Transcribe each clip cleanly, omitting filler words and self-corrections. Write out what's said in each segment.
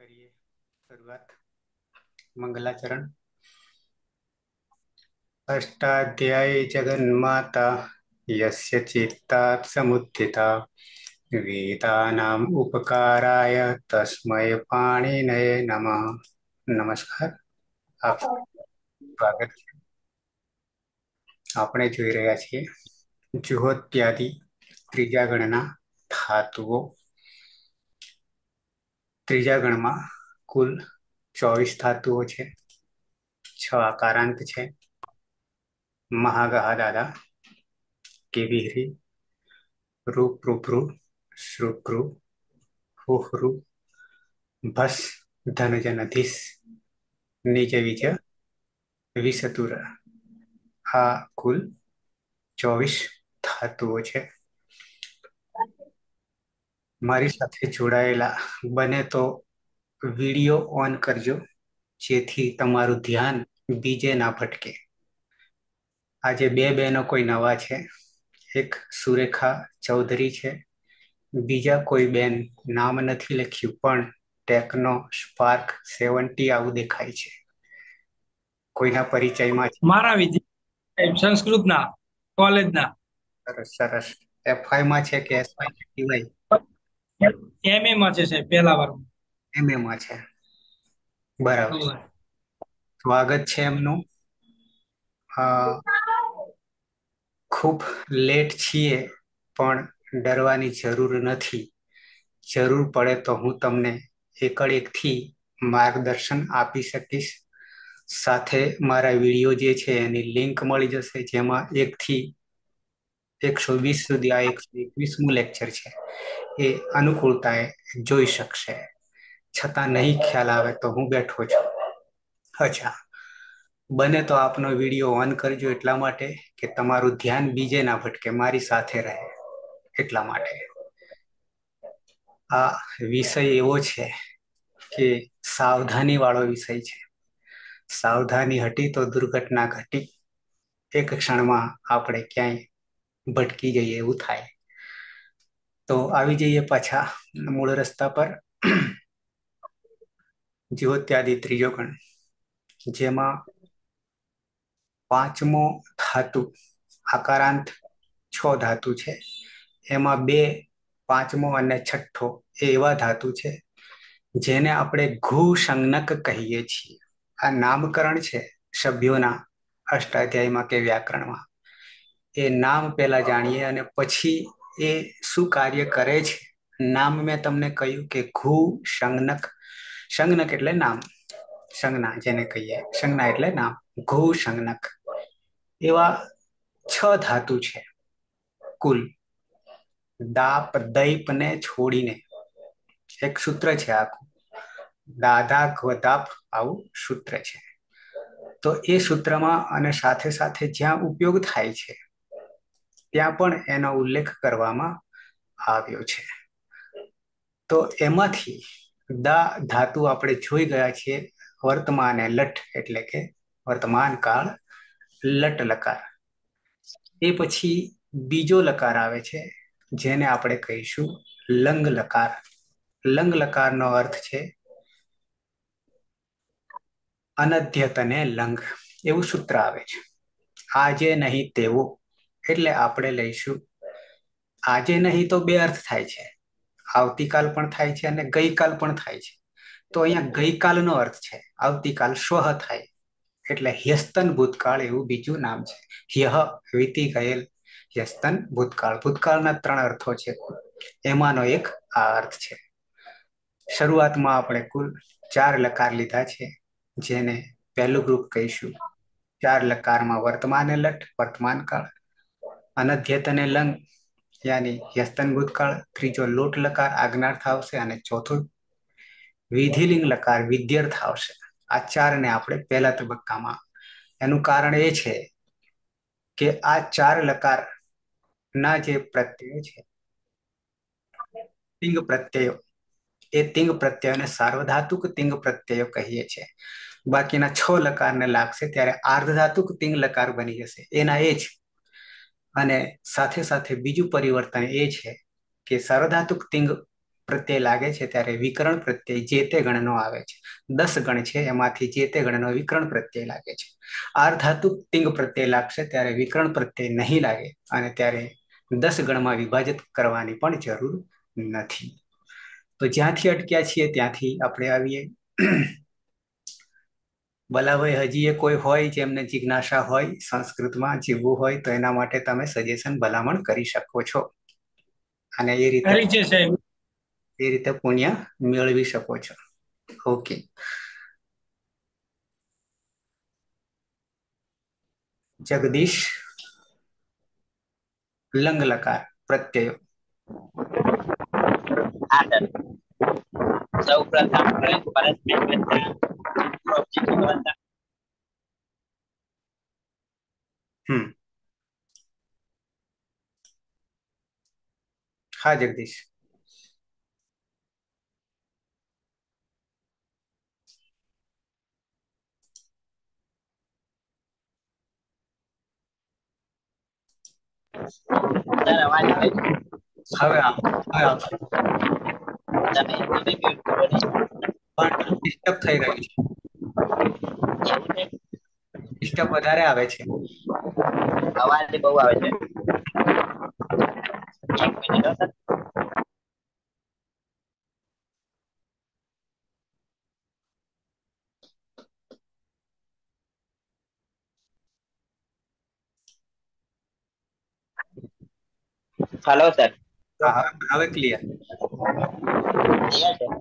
करिए शुरुआत। मंगलाचरण। अष्टाध्यायी जगन्माता यस्य चित्तात् समुत्थिता वेदानाम् उपकाराय तस्मै पाणिनये नमः। नमस्कार, આપ સ્વાગત છે। આપણે જોઈ રહ્યા છીએ જુહોત્યાદિ ત્રીજા ગણના ધાતુઓ। ત્રીજા ગણમાં કુલ 24 ધાતુઓ છે, 6 આકારાંત છે। મહાગહ દાદા, કેવિહ્રી, રૂપૃભૃ, શ્રુભૃ, હુહૃ, ભસ, ધનજનધીસ, નિજવિજ, વિષતુર। આ કુલ 24 ધાતુઓ છે। મારી સાથે જોડાયેલા બને તો વિડીયો ઓન કરજો, જેથી તમારું ધ્યાન બીજે ના ભટકે। આજે બે બહેનો કોઈ નવા છે, એક સુરેખા ચૌધરી છે, બીજા કોઈ બેન નામ નથી લખ્યું પણ ટેકનો સ્પાર્ક 70 આવું દેખાય છે। કોઈના પરિચયમાં છે? મારા વિદ્યાર્થી સંસ્કૃતના કોલેજના સરસ સરસ। એફઆઈ માં છે કે એસવાય કે ટીવાય? એમએ માં છે સાહેબ, પહેલા વર્ષમાં। એમએ માં છે, બરાબર। સ્વાગત છે એમનું। ખૂબ લેટ છીએ પણ ડરવાની જરૂર નથી। જરૂર પડે તો હું તમને એકથી માર્ગદર્શન આપી શકીશ। સાથે મારા વિડીયો જે છે એની લિંક મળી જશે, જેમાં 1 થી 120 સુધી આ 121મું લેક્ચર છે એ અનુકૂળતાએ જોઈ શકશે। છતાં નહીં ખ્યાલ આવે તો હું બેઠો છું। અચ્છા, બને તો આપનો વિડીયો ઓન કરજો, એટલા માટે કે તમારું ધ્યાન બીજે ના ભટકે, મારી સાથે રહે એટલા માટે। આ વિષય એવો છે કે સાવધાની વાળો વિષય છે। સાવધાની હટી તો દુર્ઘટના ઘટી। એક ક્ષણમાં આપણે ક્યાંય ભટકી જઈએ એવું થાય। તો આવી જઈએ પાછા મૂળ રસ્તા પર। જ્યોત્યાદિ ત્રીજો ગણ, જેમાં પાંચમો ધાતુ આકારાંત 6 ધાતુ છે, એમાં 2 પાંચમો અને છઠ્ઠો એ એવા ધાતુ છે જેને આપણે ઘુ સંજ્ઞક કહીએ છીએ। આ નામકરણ છે સભ્યોના અષ્ટાધ્યાયમાં કે વ્યાકરણમાં। એ નામ પહેલા જાણીએ અને પછી એ શું કાર્ય કરે છે। નામ મેં તમને કહ્યું કે ઘુ સંજ્ઞક। સંજ્ઞક એટલે નામ, સંજ્ઞા જેને કહીએ, સંજ્ઞા એટલે નામ, ઘુ સંજ્ઞક। એવા 6 ધાતુ છે કુલ। દાપ દૈપ ને છોડીને એક સૂત્ર છે આખું, દાધા ઘદાપ આવું સૂત્ર છે। તો એ સૂત્રમાં અને સાથે સાથે જ્યાં ઉપયોગ થાય છે ત્યાં પણ એનો ઉલ્લેખ કરવામાં આવ્યો છે। તો એમાંથી દા ધાતુ આપણે જોઈ ગયા છીએ, વર્તમાન લટ એટલે કે વર્તમાન કાળ લટ લકાર। એ પછી બીજો લકાર આવે છે જેને આપણે કહીશું લંગ લકાર। લંગ લકારનો અર્થ છે અનધ્યતને લંગ, એવું સૂત્ર આવે છે। આજે નહીં તેવો એટલે આપણે લઈશું, આજે નહીં તો બે અર્થ થાય છે, આવતીકાલ પણ થાય છે અને ગઈકાલ પણ થાય છે। તો અહીંયા ગઈકાલનો અર્થ છે, આવતીકાલ સ્વહ થાય એટલે હ્યસ્તન ભૂતકાળ એવું બીજું નામ છે। હ્યહ વીતી ગયેલ, હ્યસ્તન ભૂતકાળ। ભૂતકાળના 3 અર્થો છે, એમાંનો એક આ અર્થ છે। શરૂઆતમાં આપણે કુલ 4 લકાર લીધા છે, જેને પહેલું ગ્રુપ કહીશું। 4 લકારમાં વર્તમાન લટ વર્તમાન કાળ, અનધ્યતને લંગ યાની હ્યસ્તન ભૂતકાળ, ત્રીજો લોટ લકાર આજ્ઞાર્થ આવશે અને ચોથું વિધિલિંગ લકાર વિદ્યર્થ આવશે। આ 4ને આપણે પહેલા તબક્કામાં, એનું કારણ એ છે કે આ 4 લકાર ના જે પ્રત્યયો છે તિંગ પ્રત્યયો, એ તિંગ પ્રત્યયોને સાર્વધાતુક તિંગ પ્રત્યયો કહીએ છીએ। બાકીના 6 લકારને લાગશે ત્યારે આર્ધધાતુક તિંગ લકાર બની જશે, એના એ જ। અને સાથે સાથે બીજું પરિવર્તન એ છે કે સાર્વધાતુક તિંગ પ્રત્યય લાગે છે ત્યારે વિકરણ પ્રત્યય જે તે ગણનો આવે છે. 10 ગણ છે એમાંથી જે તે ગણનો વિકરણ પ્રત્યય લાગે છે. આર્ધાતુ ટિંગ પ્રત્યય લાગશે ત્યારે વિકરણ પ્રત્યય નહીં લાગે અને ત્યારે 10 ગણમાં વિભાજિત કરવાની પણ જરૂર નથી. તો જ્યાંથી અટક્યા છીએ ત્યાંથી આપણે આવીએ. ભલાભાઈ હજી એ કોઈ હોય જેમને જિજ્ઞાસા હોય સંસ્કૃતમાં જીવવું હોય તો એના માટે તમે સજેશન ભલામણ કરી શકો છો અને ખરી છે સાહેબ. એ રીતે પુણ્ય મેળવી શકો છો. ઓકે. જગદીશ, લંગ લકાર પ્રત્યયો. હા સર. સૌ પ્રથમ પરસ્પર હમ. હા જગદીશ. સર અવાજ આવે છે? હવે આવશે. તમે મ્યુટ કરો ને. પણ ડિસ્ટર્બ થઈ રહ્યું છે. એવું છે? ડિસ્ટર્બ વધારે આવે છે. અવાજ બહુ આવે છે. એક મિનિટ હો સર. Hello sir. હા હવે ક્લિયર. ક્લિયર છે?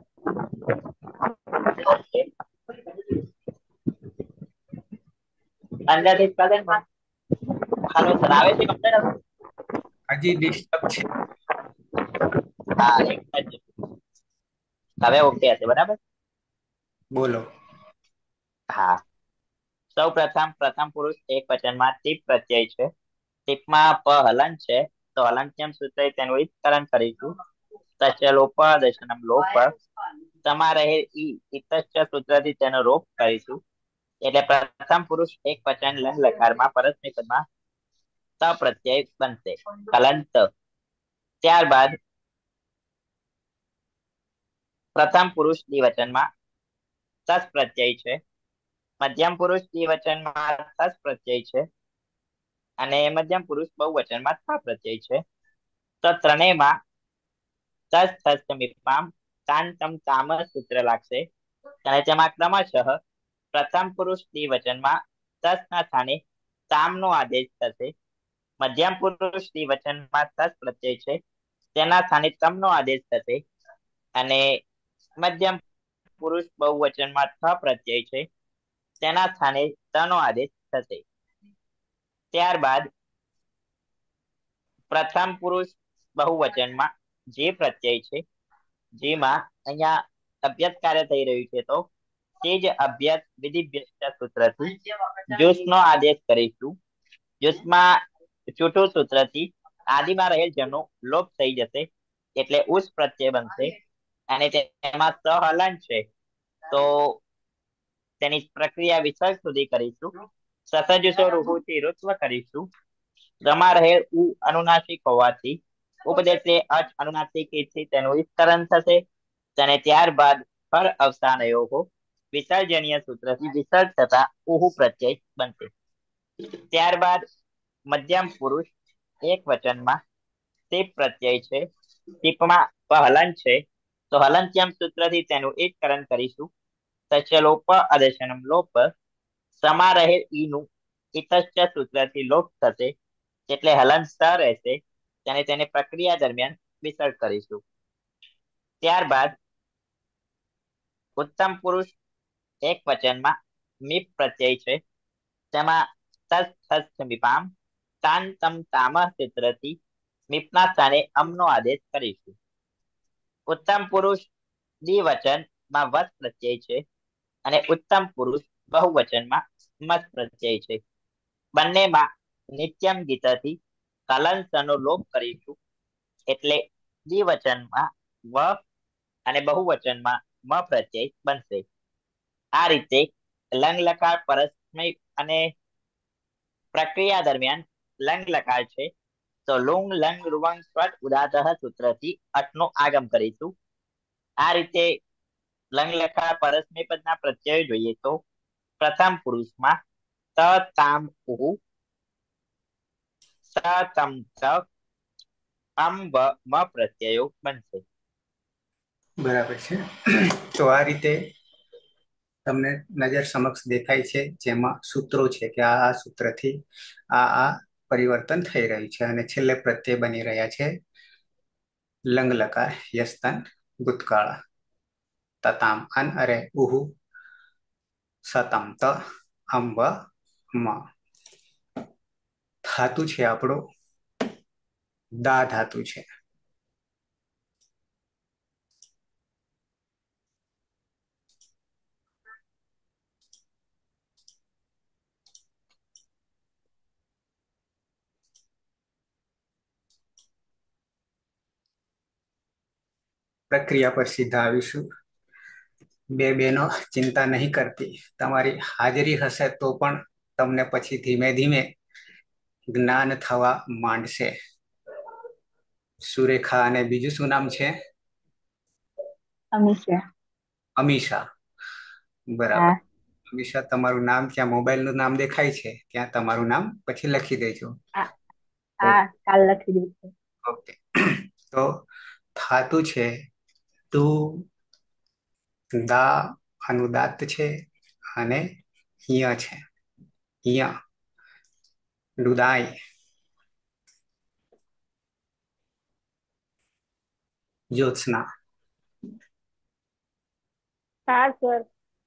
ઓકે. અંદાજિત કદમ હલો સર આવે છે કમ્પ્લેટ? હજી ડિસ્ટર્બ છે. હા એક જ. હવે ઓકે હશે બરાબર? બોલો. હા. સૌ પ્રથમ પુરુષ એક વચનમાં ટીપ પ્રત્યય છે. ટીપમાં પ હલન છે તો હલંત્યમ સૂત્ર તેનું વિસ્તરણ કરીશું. તચ લોપ દશનમ લોપ તમારે ઈ ઇતશ્ચ સૂત્રથી તેનો રોપ કરીશું. એટલે પ્રથમ પુરુષ એક વચન લંગ લકારમાં પરસ્મય પદમાં પ્રત્યય બનશે હલંત. ત્યારબાદ પ્રથમ પુરુષ દ્વિવચનમાં તસ પ્રત્યય છે. મધ્યમ પુરુષ દ્વિવચનમાં તસ પ્રત્યય છે અને મધ્યમ પુરુષ બહુવચનમાં થ પ્રત્યય છે. તો ત્રણેયમાં તસ થસ મીમાંમ તાંતમ તામ સૂત્ર લાગશે અને તેમાં ક્રમશઃ પ્રથમ પુરુષ દ્વિવચનમાં તસ ના સ્થાને તામનો આદેશ થશે. મધ્યમ પુરુષ દ્વિવચનમાં તસ પ્રત્યય છે તેના સ્થાને તમનો આદેશ થશે અને મધ્યમ પુરુષ બહુવચનમાં થ પ્રત્યય છે તેના સ્થાને તનો આદેશ થશે. ત્યારબાદ પ્રથમ પુરુષ બહુવચનમાં જે પ્રત્યય છે જેમાં અહીંયા અભ્યાસ કાર્ય થઈ રહ્યું છે તો તે જ અભ્યાસ વિધિભ્યસ્ત સૂત્રથી જોશનો આદેશ કરીશું. જોશમાં છૂટું સૂત્રથી આદિમાં રહેલ જનો લોપ થઈ જશે એટલે ઉસ પ્રત્યય બનશે અને તેમાં સહલન છે તો તેની પ્રક્રિયા વિસર્ગ સુધી કરીશું. સસજુસો રૂહુથી ઋત્વ કરીશું. રમા રહે ઉ અનુનાસિક હોવાથી ઉપદેશે અચ અનુનાસિકથી તેનું વિસ્તરણ થશે અને ત્યારબાદ પર અવસાનયો વિસર્જનીય સૂત્રથી વિસર્ગ થતા ઉહુ પ્રત્યય બનશે. ત્યારબાદ મધ્યમ પુરુષ એક વચનમાં ટીપ પ્રત્યય છે. ટીપમાં હલન છે તો હલંત્યમ સૂત્રથી તેનું એકકરણ કરીશું. તચલોપ અદશનમ લોપ સમા રહે ઈનું ઇતશ્ચ સૂત્રથી લોપ થશે એટલે હલન સ રહેશે અને તેને પ્રક્રિયા દરમિયાન વિસર્ગ કરીશું. ત્યારબાદ ઉત્તમ પુરુષ એક વચનમાં મીપ પ્રત્યય છે તેમાં તસ મીપામ તાન તમ તામ સૂત્રથી મીપના સ્થાને અમનો આદેશ કરીશું. ઉત્તમ પુરુષ દ્વિવચન માં વસ પ્રત્યય છે અને ઉત્તમ પુરુષ બહુવચનમાં મત પ્રત્યય છે. બંનેમાં નિત્યમ ગીતથી કલંસનો લોપ કરીશું એટલે દ્વિવચનમાં વ અને બહુવચનમાં મ પ્રત્યય બનશે. આ રીતે લંગ લકાર પરસ્મય અને પ્રક્રિયા દરમિયાન લંગ લકાર છે તો લુંગ લંગ રૂવંગ સ્વટ ઉદાતઃ સૂત્રથી અટનો આગમ કરીશું આ રીતે લંગ લકાર પરસ્મય પદના પ્રત્યયો જોઈએ તો પ્રથમ પુરુષમાં ત તામ ઉ સ તમ ચ અમ વ મ પ્રત્યયો બનશે. બરાબર છે. તો આ રીતે તમને નજર સમક્ષ દેખાય છે, જેમાં સૂત્રો છે કે આ સૂત્રથી આ પરિવર્તન થઈ રહ્યું છે અને છેલ્લે પ્રત્યય બની રહ્યા છે લંગ લકાર યસ્તન ભૂતકાળ તતામ અન અરે ઉહુ સતમ ત અંબ મ. ધાતુ છે આપણો દા ધાતુ છે. પ્રક્રિયા પર સીધા આવીશું. બે બહેનો ચિંતા નહીં કરતી, તમારી હાજરી હશે તો પણ તમને પછી ધીમે ધીમે જ્ઞાન થવા માંડશે. સુરેખા અને બીજું શું નામ છે? અમીષા. અમીષા. બરાબર. હા અમીષા, તમારું નામ ત્યાં મોબાઈલનું નામ દેખાય છે, ત્યાં તમારું નામ પછી લખી દેજો. હા હા, કાલ લખી દઈશું. ઓકે. તો ધાતુ છે તું, દા અનુદાત્ત છે અને ય છે. ય દુદાઈ. જ્યોત્સના. હા સર.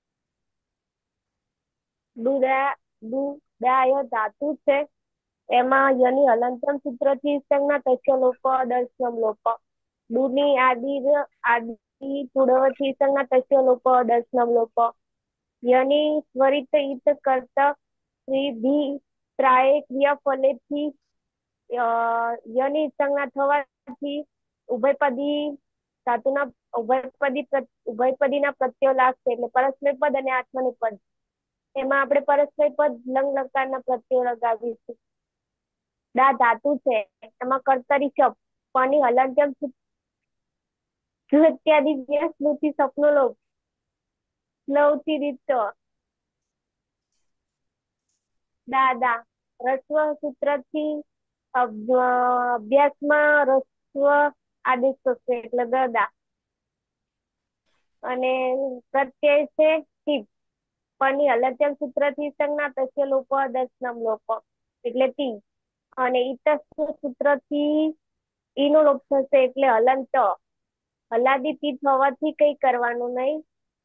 દુદાય ધાતુ છે, એમાં યની હલંતમ સૂત્રથી સંજ્ઞા તસ્ય લોપ દર્શનમ લોપ. ડુની આદિ પૂર્વથી સંજ્ઞા તસ્ય લોપ દર્શનમ લોપ. યની સ્વરિત ઈત કરતા ભી ત્રાય ક્રિયા ફલેથી યની સંજ્ઞા થવાથી ઉભયપદી ધાતુના ઉભયપદીના પ્રત્યયો લાગશે, એટલે પરસ્મય પદ અને આત્મનિપદ. એમાં આપણે પરસ્મય પદ લંગ લકારના પ્રત્યયો લગાવીશું. દા ધાતુ છે, એમાં કર્તરી શબ્દ પની હલંત્યમ ઇત્યાદિ સ્મૃતિ સપનો લોપ લવતી રીત દાદા રસ્વ સૂત્રથી અભ્યાસમાં રસ્વ આદેશ થશે એટલે દદા. અને પ્રત્યય છે ટીપ, પની હલંત્યમ સૂત્રથી સંજ્ઞા તસ્ય લોપ દર્શનમ લોપ એટલે ટી. અને ઈતસ્ય સૂત્રથી ઈનો લોપ થશે એટલે હલંત. હલાદી તી થવાથી કઈ કરવાનું નહીં,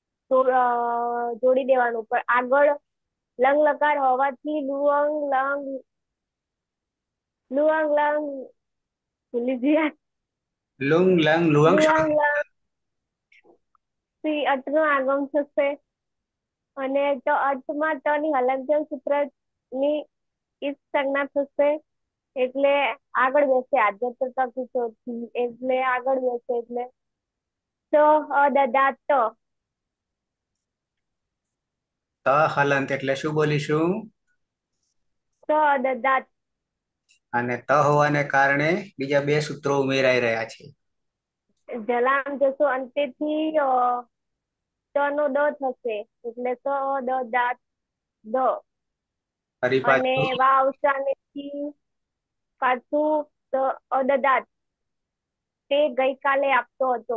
જોડી દેવાનું. પણ આગળ લંગ લકાર હોવાથી લુઅંગ લંગ ભૂલી ગયા. લુંગ લંગ લુઅંગ લુઅંગ લંગ થી અટનું આગમ થશે. અને તો અર્થમાં ત ની હલંત્યમ સૂત્રની ઈસ સંજ્ઞા થશે એટલે આગળ બેસે. આદ્યતતા ચોથી એટલે આગળ બેસે એટલે તો અદદાત. ત હલંત એટલે શું બોલીશું? તો અદદાત. અને ત હોવાને કારણે બીજા બે સૂત્રો ઉમેરાઈ રહ્યા છે. જલામ જશો અંતેથી ત નો દ થશે એટલે ત દ દાત દ. ફરી અને પાછું વા અવસાનેથી પાછું અદદાત. તે ગઈકાલે આપતો હતો.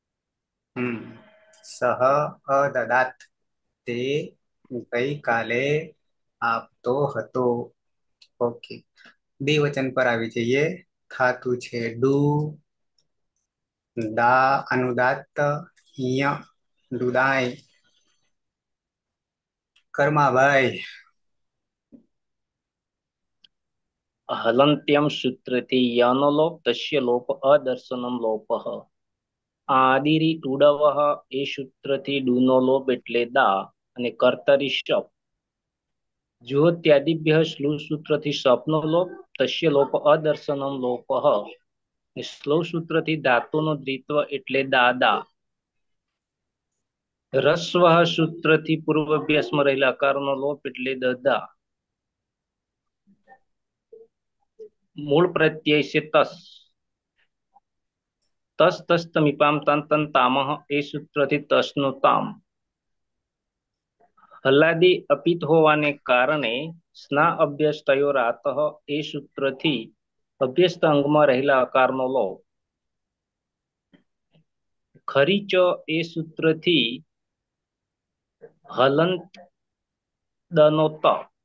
સહ અદદાત, તે ગઈકાલે આપતો હતો. ઓકે. દ્વિવચન પર આવી જઈએ. ધાતુ છે ડુ, દા અનુદાત્ત, ય દુદાઈ. કર્માભાઈ. હલંત્યમ સૂત્રથી યનો લોપ તસ્ય લોપ અદર્શનમ લોપ. આદિરી ટુડવ એ સૂત્રથી ડુનો લોપ એટલે દા અને કર્તરી શપ. જો ત્યાદિભ્ય શ્લુ સૂત્રથી સપનો લોપ તસ્ય લોપ અદર્શનમ લોપ. શ્લોક સૂત્રથી ધાતુનો દ્વિત્વ એટલે દાદા. રસ્વ સૂત્રથી પૂર્વ અભ્યાસમાં રહેલા અકારનો લોપ એટલે દદા. મૂળ પ્રત્યય છે તસ. તસ તસ તમીપામ તન તન તામહ એ સૂત્રથી તસનું તામ. હલાદી અપિત હોવાને કારણે સ્ના અભ્યસ્ત તયો રાતઃ એ સૂત્રથી અભ્યસ્ત અંગમાં રહેલા અકારનો લોપ. ખરી ચ એ સૂત્રથી હલંત દનો ત.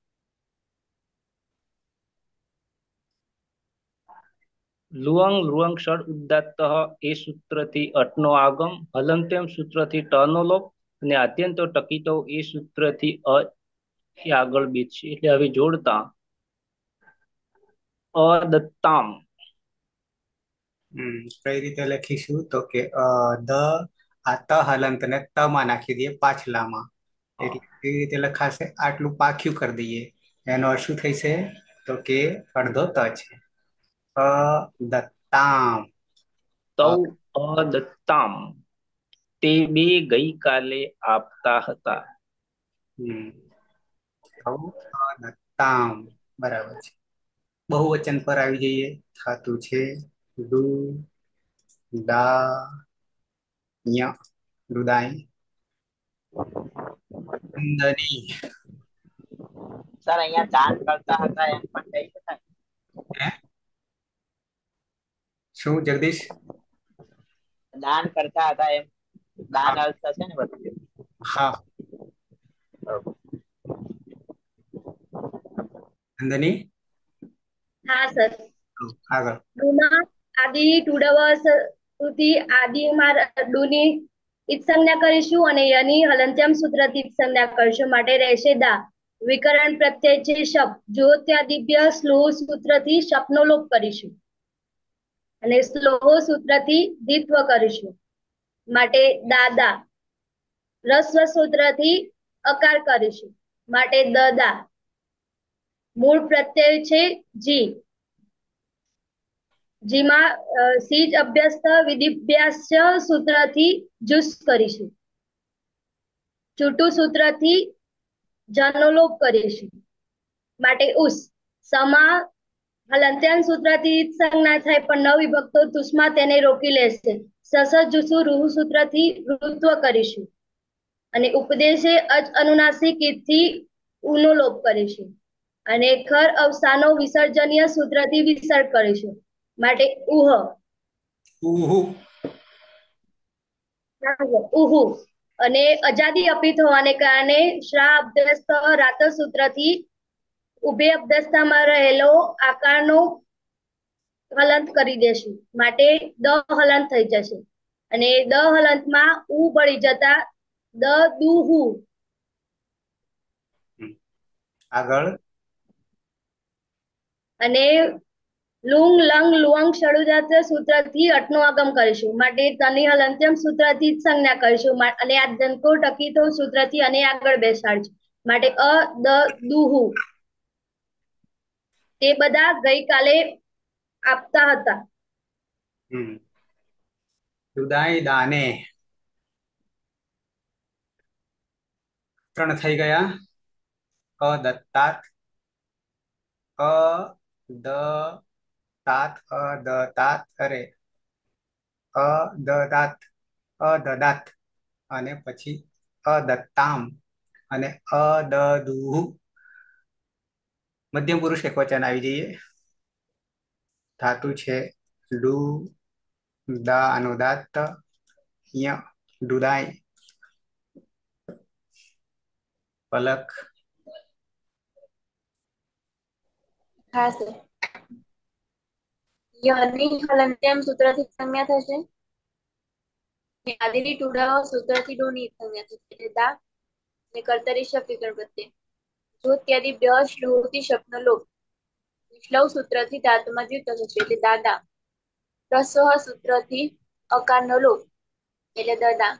લુઅંગ લુઅંગ ષડ ઉદાત્ત એ સૂત્રથી અટનો આગમ. હલંત્યમ સૂત્રથી ટનો લોપ અને આદ્યંતો ટકીતો એ સૂત્રથી અ એ આગળ બીજ છે. એટલે હવે જોડતા અદત્તામ. કઈ રીતે લખીશું તો કે દ આ ત હલંત ને ત માં નાખી દઈએ પાછલામાં, એટલે કેવી રીતે લખાશે? આટલું પાખ્યું કરી દઈએ, એનો અર્થ શું થશે તો કે અડધો ત છે. દત્તામ. તૌ અદત્તામ. તે બે ગઈકાલે આપતા હતા. દત્તામ બરાબર છે. બહુવચન પર આવી જઈએ. થતું છે દુ દા ય દુદાઈ દની. સર અહીંયા દાન કરતા હતા એમ પણ કહી શકાય. હે? શું જગદીશ? દાન કરતા હતા એમ દાન અર્થ થશે ને બધું. હા. નંદની હા સર. આગળ. ડુમાં આદિ ટુડવ સુધી આદિમાં ડુની ઈજ સંજ્ઞા કરીશું અને યની હલંત્યમ સૂત્રથી ઈજ સંજ્ઞા કરીશું. માટે રહેશે દા. વિકરણ પ્રત્યય છે શપ. જો ત્યાં દિવ્ય સ્લોહ સૂત્રથી શપનો લોપ કરીશું અને સ્લોહ સૂત્રથી દ્વિત્વ કરીશું. માટે દાદા. રસ્વ સૂત્રથી અકાર કરીશું. માટે દદા. મૂળ પ્રત્યય છે જી. જેમાં સીજ અભ્યસ્ત વિધિભ્યાસ્ય સૂત્રથી જુસ કરીશું. ચૂટુ સૂત્રથી જનો લોપ કરીશું. માટે ઉસ. સમા હલંત્યાન સૂત્રથી સંજ્ઞા થાય પણ ન વિભક્તો તુષ્મા તેને રોકી લેશે. સસ જુસુ રૂહ સૂત્રથી ઋત્વ કરીશું અને ઉપદેશે અજ અનુનાસિક થી ઉનો લોપ કરીશું અને ખર અવસાનો વિસર્જનીય સૂત્રથી વિસર્ગ કરીશું. માટે ઉહ. ઉહુ. ઉહુ. અને અજાદી અપિત હોવાને કારણે શ્રા અભ્યસ્ત રાત સૂત્રથી ઉભે અભ્યસ્તામાં રહેલો આકારનો હલંત કરી દેશું. માટે દ હલંત થઈ જશે અને દ હલંતમાં ઉ ભળી જતા દ દુહુ. આગળ. અને લુંગ લંગ લુઅંગ ષડુજાત સૂત્રથી અટનો આગમ કરીશું. માટે તની હલંત્યમ સૂત્રથી જ સંજ્ઞા કરીશું અને આ દંકો ટકીતો સૂત્રથી અને આગળ બેસાડશું. માટે અ દ દુહુ. તે બધા ગઈકાલે આપતા હતા. દુદાઈ દાને. 3 થઈ ગયા. અદત્તાત અદતાત અદતાત અરે અદદાત અદદાત અને પછી અદત્તામ અને અદદુહુ. મધ્યમ પુરુષ એકવચન આવી જઈએ. ધાતુ છે ડુ દા અનુદાત્ત ય ડુદાઈ. પલક. હા સર. યની હલંત્યમ સૂત્રથી સંજ્ઞા થશે. આદિની ટુડા સૂત્રથી ડોની સંજ્ઞા થશે. એટલે દા અને કર્તરી શબ્દ વિકરણ પ્રત્યય. જો ત્યાદિ બ્ય શ્લોહથી શબ્દનો લોપ. વિશ્લવ સૂત્રથી ધાતુમાં દ્વિત્વ થશે. એટલે દાદા. રસ્વ સૂત્રથી અકારનો લોપ. એટલે દદા.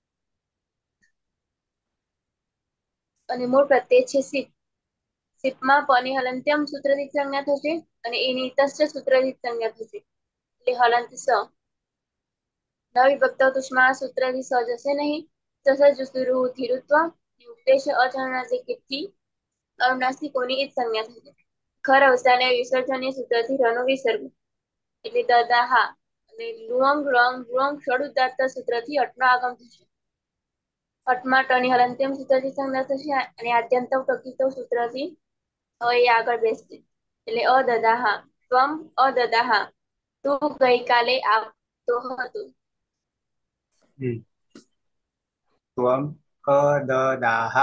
અને મૂળ પ્રત્યય છે સિપ. સિપમાં પની હલંત્યમ સૂત્રથી સંજ્ઞા થશે અને એની તસ્ય સૂત્રથી સંજ્ઞા થશે. એટલે હલંત સ. ન વિભક્ત તુષ્મા સૂત્રથી સ જશે નહીં. સસ જુસુરુ ધીરુત્વ ઉપદેશ અચાનુનાસિકથી અનુનાસિકોની ઈજ સંજ્ઞા થશે. ખર અવસાને વિસર્જનીય સૂત્રથી રનો વિસર્ગ. એટલે દદા હા અને લુઅંગ રંગ લુઅંગ ષડુદાત્ત સૂત્રથી અટનો આગમ થશે. અટમાં ટની હલંત્યમ સૂત્રથી સંજ્ઞા થશે અને આદ્યંતવ ટકીતવ સૂત્રથી એ આગળ બેસશે. એટલે અદદાહા ત્વમ અદદાહા તું ગઈકાલે આપતો હતો. હમ. ત્વમ અદદાહ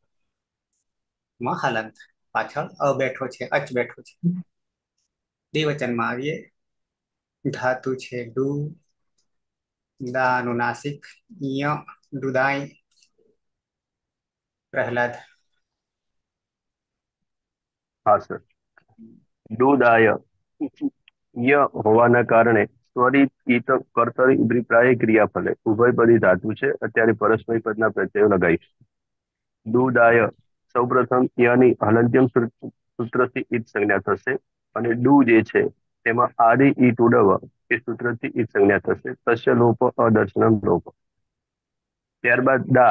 માં હલંત પાછળ અ બેઠો છે, અચ બેઠો છે. દ્વિવચનમાં આવીએ. ધાતુ છે ડુ, દા અનુનાસિક, ય દુદાઈ. પ્રહલાદ. હા સર. દુદાય ય હોવાના કારણે સ્વરિત ઈત કર્તરી અભિપ્રાય ક્રિયાફલે ઉભયપદી ધાતુ છે. અત્યારે પરસ્મય પદના પ્રત્યયો લગાવીશ. દુદાય સૌપ્રથમ યની હલંત્યમ સૂત્રથી ઈત સંજ્ઞા થશે અને ડુ જે છે તેમાં આદિ ઈટ ઉડવ એ સૂત્રથી ઈટ સંજ્ઞા થશે. તસ્ય લોપ અદર્શનમ લોપ. ત્યારબાદ દા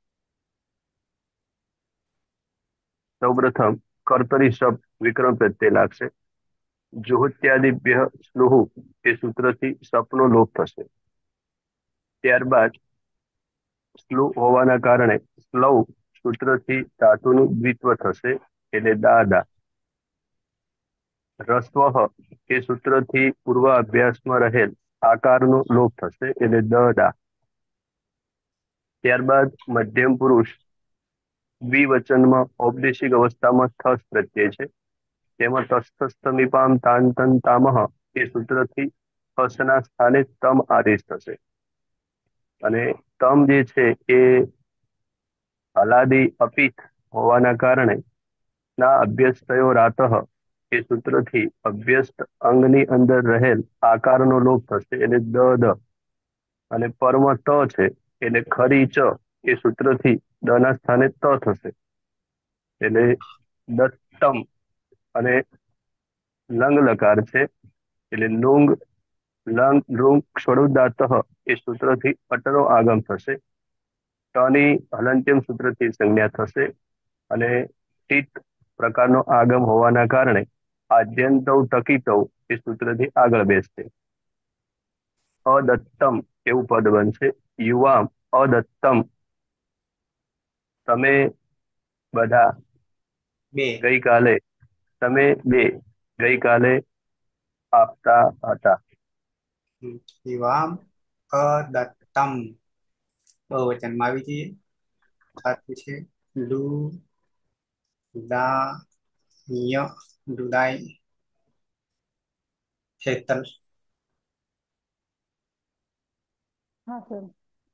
સૌપ્રથમ કર્તરી શબ્દ વિક્રમ પ્રત્યે લાગશે. જુહોત્યાદિભ્ય સ્લુહ એ સૂત્રથી સપનો લોપ થશે. ત્યારબાદ સ્લુ હોવાના કારણે સ્લવ સૂત્રથી ધાતુનું દ્વિત્વ થશે એટલે દાદા. રસ્વ એ સૂત્રથી પૂર્વ અભ્યાસમાં રહેલ આકારનો લોપ થશે એટલે દદા. ત્યારબાદ મધ્યમ પુરુષ દ્વિવચનમાં ઔપદેશિક અવસ્થામાં થસ પ્રત્યય છે. તેમાં તસ્થમીપામ તાન તન તામહ એ સૂત્રથી હસના સ્થાને તમ આદેશ થશે અને તમ જે છે એ હલાદી અપિત હોવાના કારણે ના અભ્યસ્ત થયો રાતઃ એ સૂત્રથી અભ્યસ્ત અંગની અંદર રહેલ આકારનો લોપ થશે એટલે દ અને પરમ ત છે એટલે ખરી ચ એ સૂત્રથી દ ના સ્થાને ત થશે એટલે દત્તમ. અને લંગ લકાર છે એટલે લુંગ લંગ લુંગ ક્ષળુદાત એ સૂત્રથી અટનો આગમ થશે. ટની હલંત્યમ સૂત્રથી સંજ્ઞા થશે અને ટીત પ્રકારનો આગમ હોવાના કારણે આદ્યંતવ ટકીતવ એ સૂત્રથી આગળ બેસશે. અદત્તમ એવું પદ બનશે. યુવામ અદત્તમ તમે બધા બે. ગઈકાલે તમે બે ગઈકાલે આપતા હતા. શિવામ અદત્તમ બહુવચનમાં આવી જઈએ. ધાતુ છે ડુ, દા, ય, દુદાઈ. હેતલ. હા સર.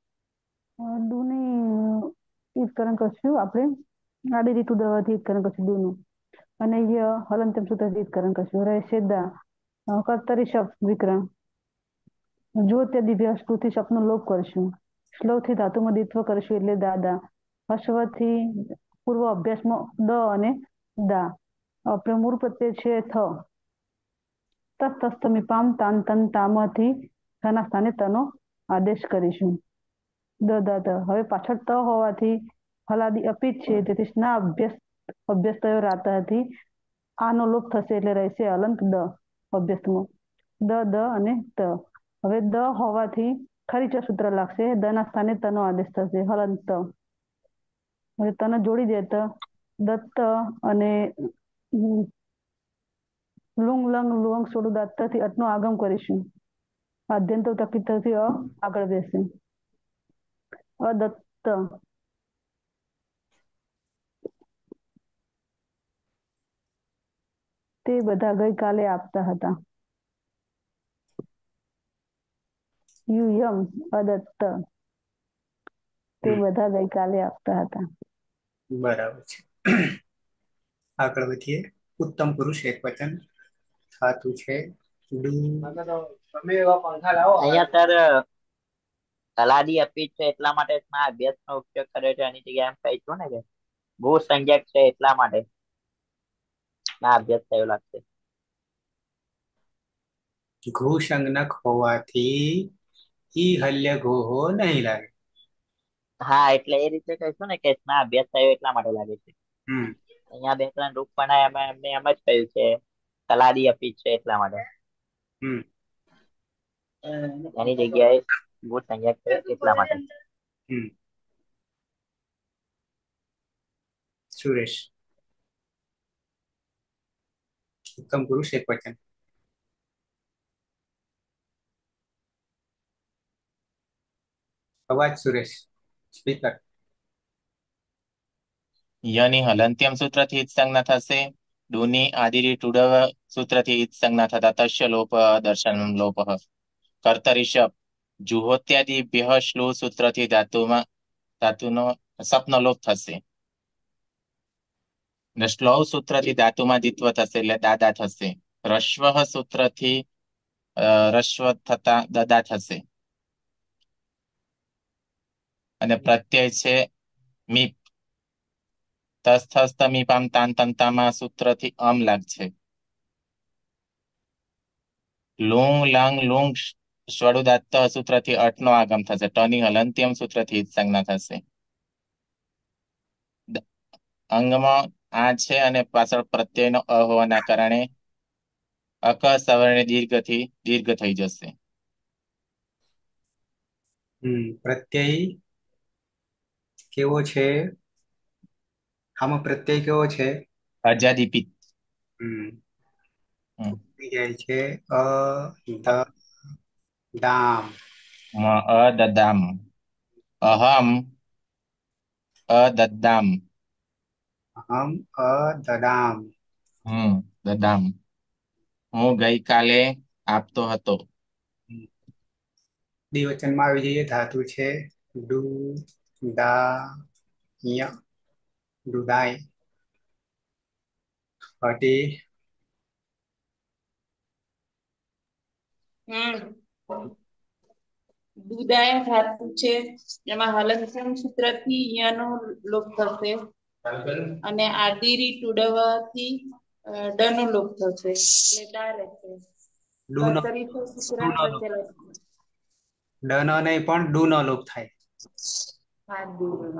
ડૂની ઈદકરણ કરશું આપણે આડી રીત ઉદરવાથી ઈદકરણ કરશું ડૂનું અને ય હલંતમ સૂત્રથી ઈદકરણ કરશું. રહેશે દા કર્તરી શબ્દ વિકરણ જો તે દિવ્ય સ્તુથી શબ્દનો લોપ કરશું. શ્લોથી ધાતુમાં દ્વિત્વ કરશું એટલે દાદા. હર્ષવથી પૂર્વ અભ્યાસમાં દ અને દા. આપણે મૂળ પ્રત્યય છે થ તસ્તમીપામ તાન તન તામથી થના સ્થાને તનો આદેશ કરીશું. દ હવે પાછળ ત હોવાથી હલાદી અપિત છે તેથી સ્ના અભ્યસ્ત થયો રાતાથી આનો લોપ થશે એટલે રહેશે અલંક દ અભ્યસ્તમાં દ અને ત. હવે દ હોવાથી ખરી ચ સૂત્ર લાગશે. દ ના સ્થાને તનો આદેશ થશે હલંત. હવે તને જોડી દે તો દત્ત અને લુંગ લંગ લુંગ સોડું દાત્તથી અટનો આગમ કરીશું. આદ્યંત તકીતથી આગળ બેસે અદત્ત. તે બધા ગઈકાલે આપતા હતા. યુયમ અદત્ત તે બધા ગઈકાલે આપતા હતા. બરાબર છે. આગળ વધીએ. ઉત્તમ પુરુષ એક વચન. ધાતુ છે ડુ. અહીંયા સર તલાદી અપીત છે એટલા માટે ના અભ્યાસ નો ઉપયોગ કર્યો છે. એની જગ્યાએ એમ કહીશું ને કે ભૂ સંજ્ઞક છે એટલા માટે ના અભ્યાસ થયો લાગશે. ઘુ સંજ્ઞક હોવાથી ઈ હલ્ય ઘોહો નહીં લાગે. હા એટલે એ રીતે કહીશું ને કે ના અભ્યાસ થયો એટલા માટે લાગે છે. હમ. અહીંયા બે ત્રણ રૂપ પણ એમને એમ જ કહ્યું છે તલાદી અપીત છે એટલા માટે. હમ. એની જગ્યાએ ગુણ સંજ્ઞા છે એટલા માટે. હમ સુરેશ. ઉત્તમ પુરુષ એક વચન. અવાજ સુરેશ. સ્પીકર. યની હલંત્યમ સૂત્રથી ઈદ સંજ્ઞા થશે. ડુની આદિરી ટુડવ સૂત્રથી ઈદ સંજ્ઞા થતા તસ્ય લોપ દર્શન લોપ. કર્તરિષભ જુહોત્યાદિભ્ય શ્લુ સૂત્રથી ધાતુનો સપનો લોપ થશે. ને શ્લૌ સૂત્રથી ધાતુમાં દિત્વ થશે એટલે દાદા થશે. રશ્વ સૂત્રથી રશ્વ થતા દદા થશે. અને પ્રત્યય છે મીપ. તસ્થમીપામ તાંતંતામાં સૂત્રથી અમ લાગશે. લુંગ લાંગ લુંગ સ્વડુદાત્ત સૂત્રથી અટનો આગમ થશે. ટની હલંત્યમ સૂત્રથી ઈદ સંજ્ઞા થશે. અંગમાં આ છે અને પાછળ પ્રત્યયનો અ હોવાના કારણે અક સવર્ણ દીર્ઘથી દીર્ઘ થઈ જશે. પ્રત્યય કેવો છે? આમાં પ્રત્યય કેવો છે? અજાદીપિત. જાય છે અ ધ દામ. અદદામ. અહમ અદદામ. અહમ અદદામ. દદામ. હું ગઈકાલે આપતો હતો. દ્વિવચનમાં આવી જઈએ. ધાતુ છે ડુ દા ય દુદાય. હટી દુદાય ધાતુ છે, એમાં હલંત્યમ સૂત્રથી યનો લોપ થશે અને આદિરી ટુડવથી ડનો લોપ થશે એટલે ડા રહેશે. ડૂનો ડનો નહીં પણ ડૂનો લોપ થાય. હા, ડૂનો.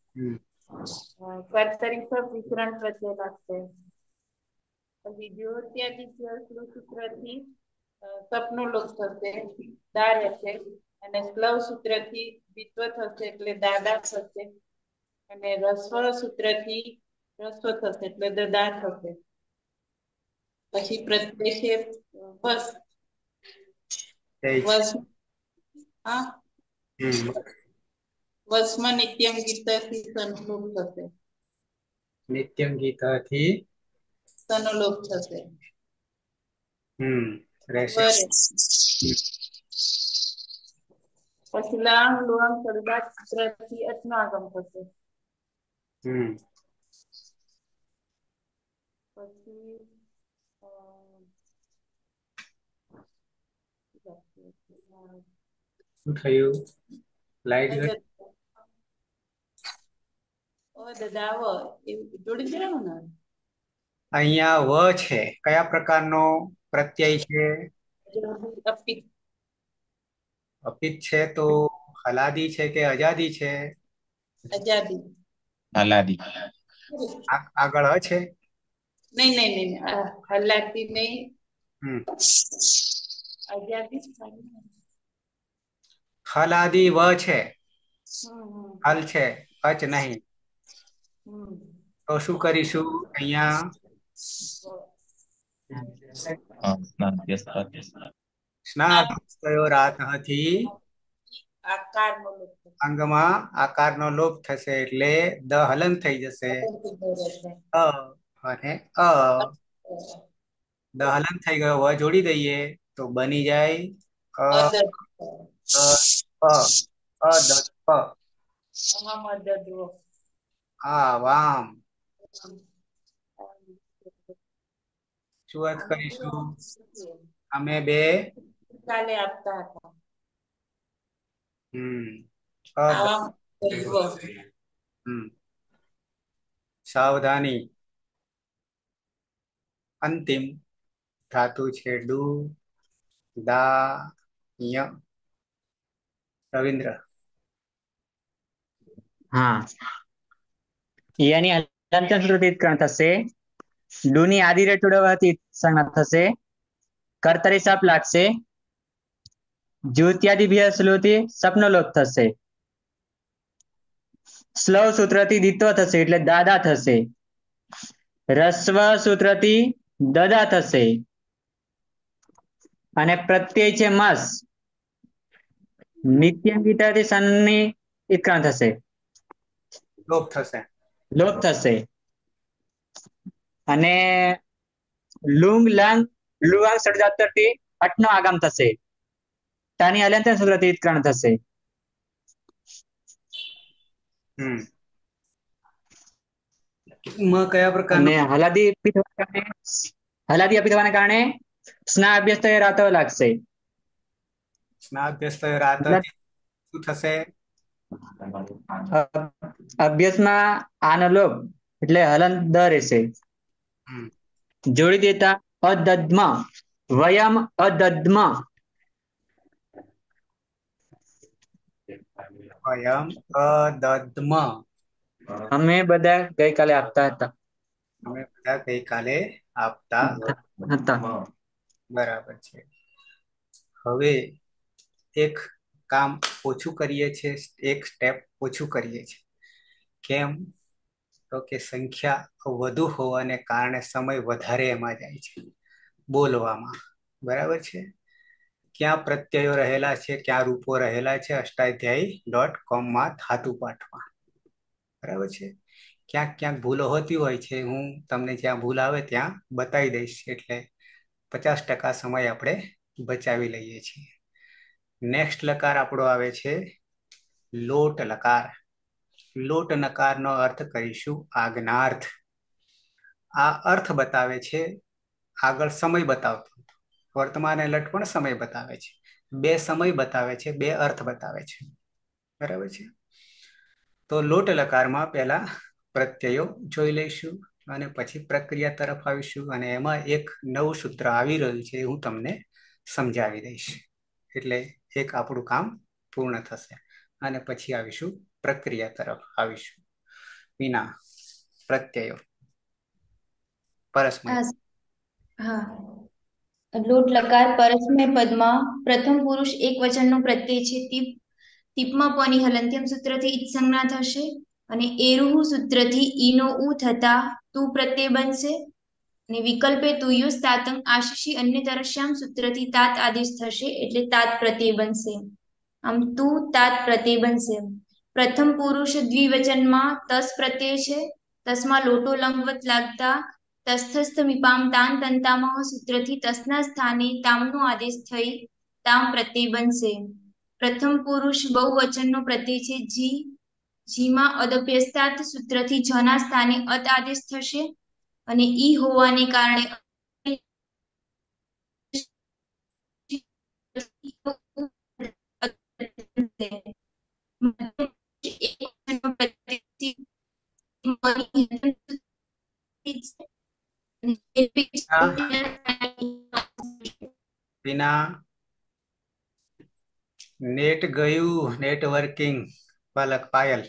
કર્તરિષભ વિકરણ પ્રત્યય લાગશે. પછી જ્યોત્યાદિત્ય સૂત્રથી સપનો લોપ થશે, દા રહેશે. અને સ્લવ સૂત્રથી દ્વિત્વ થશે એટલે દાદા થશે. અને રસ્વ સૂત્રથી રસ્વ થશે એટલે દદા થશે. પછી પ્રત્યય છે વસ. વસમાં નિત્યમ ગીતથી સંલોપ થશે. નિત્યમ ગીતથી સંલોપ થશે. રહેશે. પછી લાંગ લોંગ સડદાત સૂત્રથી અચનો આગમ થશે. પછી શું થયું? લાઈટ ગઈ. દદાવ એવું જોડી દેવાનું ને. અહીંયા વ છે, કયા પ્રકારનો પ્રત્યય છે? અપિત. અપિત છે તો હલાદી છે કે અજાદી છે? અજાદી. હલાદી. આગળ હ છે? નહીં, હલાદી નહીં. અજાદી હલાદી વ છે, હલ છે, અચ નહીં. તો શું કરીશું અહીંયા? સ્નાથી અંગમાં આકારનો લોપ થશે એટલે દ હલન થઈ જશે. અને દ હલન થઈ ગયો, વ જોડી દઈએ તો બની જાય વામ. શું કરીશું? અમે બે કાલે આપતા હતા. સાવધાની. અંતિમ ધાતુ છે ડુ દા ય. રવિન્દ્ર. હા, યની હલંત્યમ સૂત્રથી ઈત્કરણ થશે. ડુની આદિરે ટુડવથી સંજ્ઞા થશે. કર્તરી સપ લાગશે. જુત્યાદિભ્ય સ્લુથી સપનો લોપ થશે. સ્લવ સૂત્રથી દિત્વ થશે એટલે દાદા થશે. રસ્વ સૂત્રથી દદા થશે. અને પ્રત્યય છે મસ. નિત્યંગિતાથી સનની ઇત્કાન થશે, લોપ થશે. લોપ થશે. અને લુંગ લંગ લુવાંગ સડજાતરથી અટનો આગમ થશે. તાની અલંત્ય સૂત્રથી ઇત્કાન થશે. કયા પ્રકારનો? અને હલાદી અપિત થવાના કારણે સ્ના અભ્યસ્ત રાતો લાગશે. સ્નાભ્યસ્ત રાત શું થશે? અભ્યાસમાં આનો લોપ એટલે હલન દ રહેશે. જોડી દેતા અદદ્મ વયમ અદદ્મ. વયમ અદદ્મ. અમે બધા ગઈકાલે આપતા હતા. અમે બધા ગઈકાલે આપતા હતા. બરાબર છે. હવે એક કામ ઓછું કરીએ છીએ, એક સ્ટેપ ઓછું કરીએ છીએ. કેમ? તો કે સંખ્યા વધુ હોવાને કારણે સમય વધારે એમાં જાય છે બોલવામાં. બરાબર છે. ક્યાં પ્રત્યયો રહેલા છે, ક્યાં રૂપો રહેલા છે, અષ્ટાધ્યાયી.com માં ધાતુ પાઠમાં. બરાબર છે. ક્યાંક ક્યાંક ભૂલો હોતી હોય છે, હું તમને જ્યાં ભૂલ આવે ત્યાં બતાવી દઈશ, એટલે 50% સમય આપણે બચાવી લઈએ છીએ. નેક્સ્ટ લકાર આપણો આવે છે લોટ લકાર. લોટ નકારનો અર્થ કરીશું આજ્ઞાર્થ. આ અર્થ બતાવે છે, આગળ સમય બતાવતો. વર્તમાન લટ પણ સમય બતાવે છે. બે સમય બતાવે છે, બે અર્થ બતાવે છે. બરાબર છે. તો લોટ લકારમાં પહેલા પ્રત્યયો જોઈ લઈશું અને પછી પ્રક્રિયા તરફ આવીશું, અને એમાં એક નવું સૂત્ર આવી રહ્યું છે, હું તમને સમજાવી દઈશ. એટલે એક આપણું કામ પૂર્ણ થશે અને પછી આવીશું પ્રક્રિયા તરફ આવીશું. વિના પ્રત્યયો પરસ્મય. હા, લોટ લકાર પરસ્મય પદમાં પ્રથમ પુરુષ એક વચનનો પ્રત્યય છે. તીપમાં પની હલંત્યમ સૂત્રથી ઈત સંજ્ઞા થશે અને એરુહુ સૂત્રથી ઈનો ઉ થતા તું પ્રત્યય બનશે. અને વિકલ્પે તુયુ તાતંગ આશિષી અન્ય તરશ્યામ સૂત્રથી તાત આદેશ થશે એટલે તાત પ્રત્યય બનશે. આમ તું તાત પ્રત્યય બનશે. પ્રથમ પુરુષ દ્વિવચનમાં તસ પ્રત્યય છે. તસમાં લોટો લંગવત લાગતા તસ્થસ્થ મીપામ તાન તંતામહ સૂત્રથી તસના સ્થાને તામનો આદેશ થઈ તામ પ્રત્યય બનશે. પ્રથમ પુરુષ બહુવચનનો પ્રત્યય છે જી. જીમાં અદભ્યસ્તાત સૂત્રથી જના સ્થાને અત આદેશ થશે અને ઈ હોવાને કારણે વિના નેટ ગયું, નેટવર્કિંગ. બાલક પાયલ.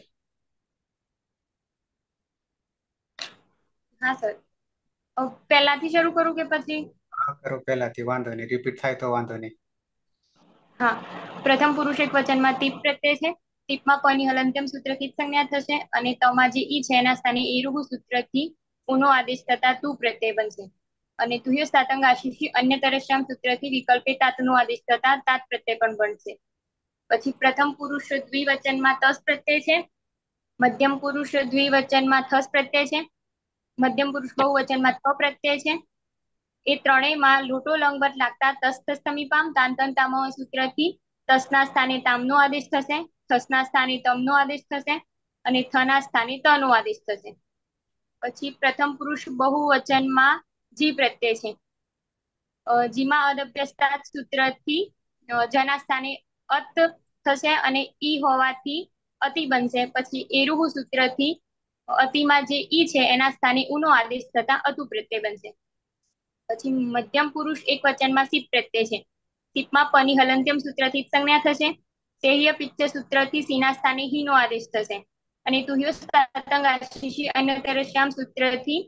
હા સર, પહેલાથી શરૂ કરું કે પછી? હા કરો પહેલાથી, વાંધો નહીં. રિપીટ થાય તો વાંધો નહીં. હા, પ્રથમ પુરુષ એક વચનમાં તીપ પ્રત્યય છે. તીપમાં પની હલંત્યમ સૂત્રથી સંજ્ઞા થશે અને તમાં જે ઈ છે એના સ્થાને એરુહુ સૂત્રથી ઉનો આદેશ થતા તું પ્રત્યય બનશે. અને તુહ્ય સાતંગ આશિષી અન્ય તરશ્યામ સૂત્રથી વિકલ્પે તાતનો આદેશ થતા તાત પ્રત્યય પણ બનશે. પછી પ્રથમ પુરુષ દ્વિવચનમાં તસ પ્રત્યય છે. મધ્યમ પુરુષ દ્વિવચનમાં થસ પ્રત્યય છે. મધ્યમ પુરુષ બહુવચનમાં થ પ્રત્યય છે. એ ત્રણેયમાં લોટો લંગવત લાગતા તસ્થ સમીપામ તાંતંતામહ સૂત્રથી તસના સ્થાને તામનો આદેશ થશે, થસના સ્થાને તમનો આદેશ થશે અને થના સ્થાને તનો આદેશ થશે. પછી પ્રથમ પુરુષ બહુવચનમાં જી પ્રત્યય છે. જીમાં અદભ્યસ્તાત સૂત્રથી જના સ્થાને અત થશે અને ઈ હોવાથી અતિ બનશે. પછી એરુહુ સૂત્રથી અતિમાં જે ઈ છે એના સ્થાને ઉનો આદેશ થતા અતુ પ્રત્યય બનશે. પછી મધ્યમ પુરુષ એક વચનમાં સીપ પ્રત્યય છે. સીપમાં પની હલંત્યમ સૂત્રથી સંજ્ઞા થશે. તેહ્ય પિત્ત સૂત્રથી સીના સ્થાને હીનો આદેશ થશે અને તુહ્યો સાતંગ આશિષી અન્ય તરશ્યામ સૂત્રથી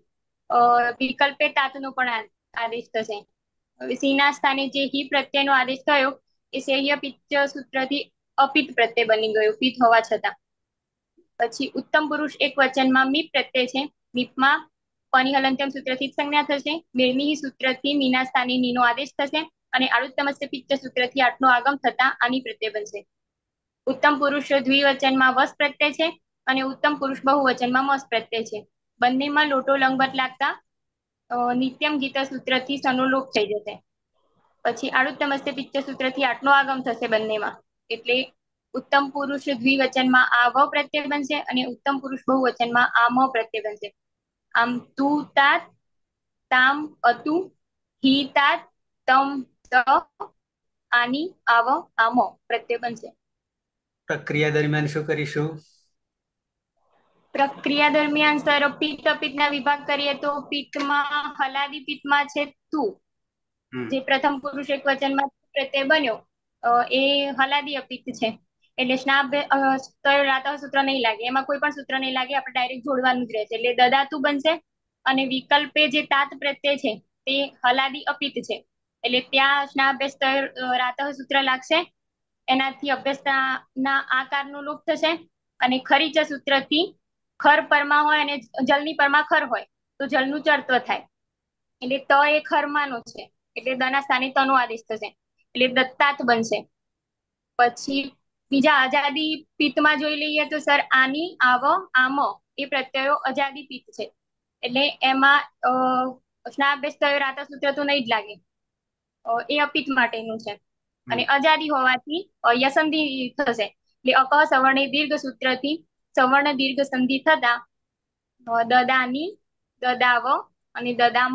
વિકલ્પે તાતનો પણ આદેશ થશે. સીના સ્થાને જે હી પ્રત્યયનો આદેશ થયો એ શેહ્ય પિત્ત સૂત્રથી અપિત્ત પ્રત્યય બની ગયું પિત્ત હોવા છતાં. પછી ઉત્તમ પુરુષ એક વચનમાં મીપ પ્રત્યય છે. મીપમાં પની હલંત્યમ સૂત્રથી જ સંજ્ઞા થશે. મેળમી સૂત્રથી મીના સ્થાને નીનો આદેશ થશે અને આળુત્તમસ્ય પિત્ત સૂત્રથી આટનો આગમ થતા આની પ્રત્યય બનશે. ઉત્તમ પુરુષ દ્વિવચનમાં વસ પ્રત્યય છે અને ઉત્તમ પુરુષ બહુવચનમાં મસ પ્રત્યય છે. બંનેમાં લોટો લંગવત લાગતા નિત્યમ ગીત સૂત્રથી સનુલોપ થઈ જશે. પછી આળુત્તમસ્ય પિત્ત સૂત્રથી આટનો આગમ થશે બંનેમાં, એટલે ઉત્તમ પુરુષ દ્વિવચનમાં આ વ પ્રત્યય બનશે અને ઉત્તમ પુરુષ બહુવચનમાં આ મ પ્રત્યય બનશે. આમ તું તાત, તામ અતુ, હી તાત, તમ ત, આની આવ આમ પ્રત્યય બનશે. પ્રક્રિયા દરમિયાન શું કરીશું? પ્રક્રિયા દરમિયાન સર પિત્ત પિત્તના વિભાગ કરીએ તો પિત્તમાં હલાદી પિત્તમાં છે તું, જે પ્રથમ પુરુષ એક વચનમાં પ્રત્યય બન્યો એ હલાદી અપિત્ત છે. એટલે સ્નાબ રાતા સૂત્ર નહીં લાગે, એમાં કોઈ પણ સૂત્ર નહીં લાગે, આપણે ડાયરેક્ટ જોડવાનું જ રહેશે. એટલે દદાતુ બનશે અને વિકલ્પે જે તાત પ્રત્યય છે તે હલાદી અપિત્ત છે. એટલે ત્યાં સ્નાભ્યસ્ત રાતઃ સૂત્ર લાગશે. એનાથી અભ્યસ્તના આકારનો લોપ થશે અને ખરીચ સૂત્રથી ખર પરમાં હોય અને જલની પરમાં ખર હોય તો જલનું ચર્ત્વ થાય. એટલે ત એ ખરમાનો છે એટલે દના સ્થાને તનો આદેશ થશે એટલે દત્તાત બનશે. પછી બીજા અજાદી પિત્તમાં જોઈ લઈએ તો સર આની આવ આમ એ પ્રત્યયો અજાદી પિત્ત છે. એટલે એમાં સ્નાભ્યસ્ત રાતા સૂત્ર તો નહીં જ લાગે, એ અપિત્ત માટેનું છે. અને અજાદી હોવાથી યસંધિ થશે એટલે અક સવર્ણ દીર્ઘ સૂત્રથી સવર્ણ દીર્ઘ સંધિ થતા દદાની, દદાવ અને દદામ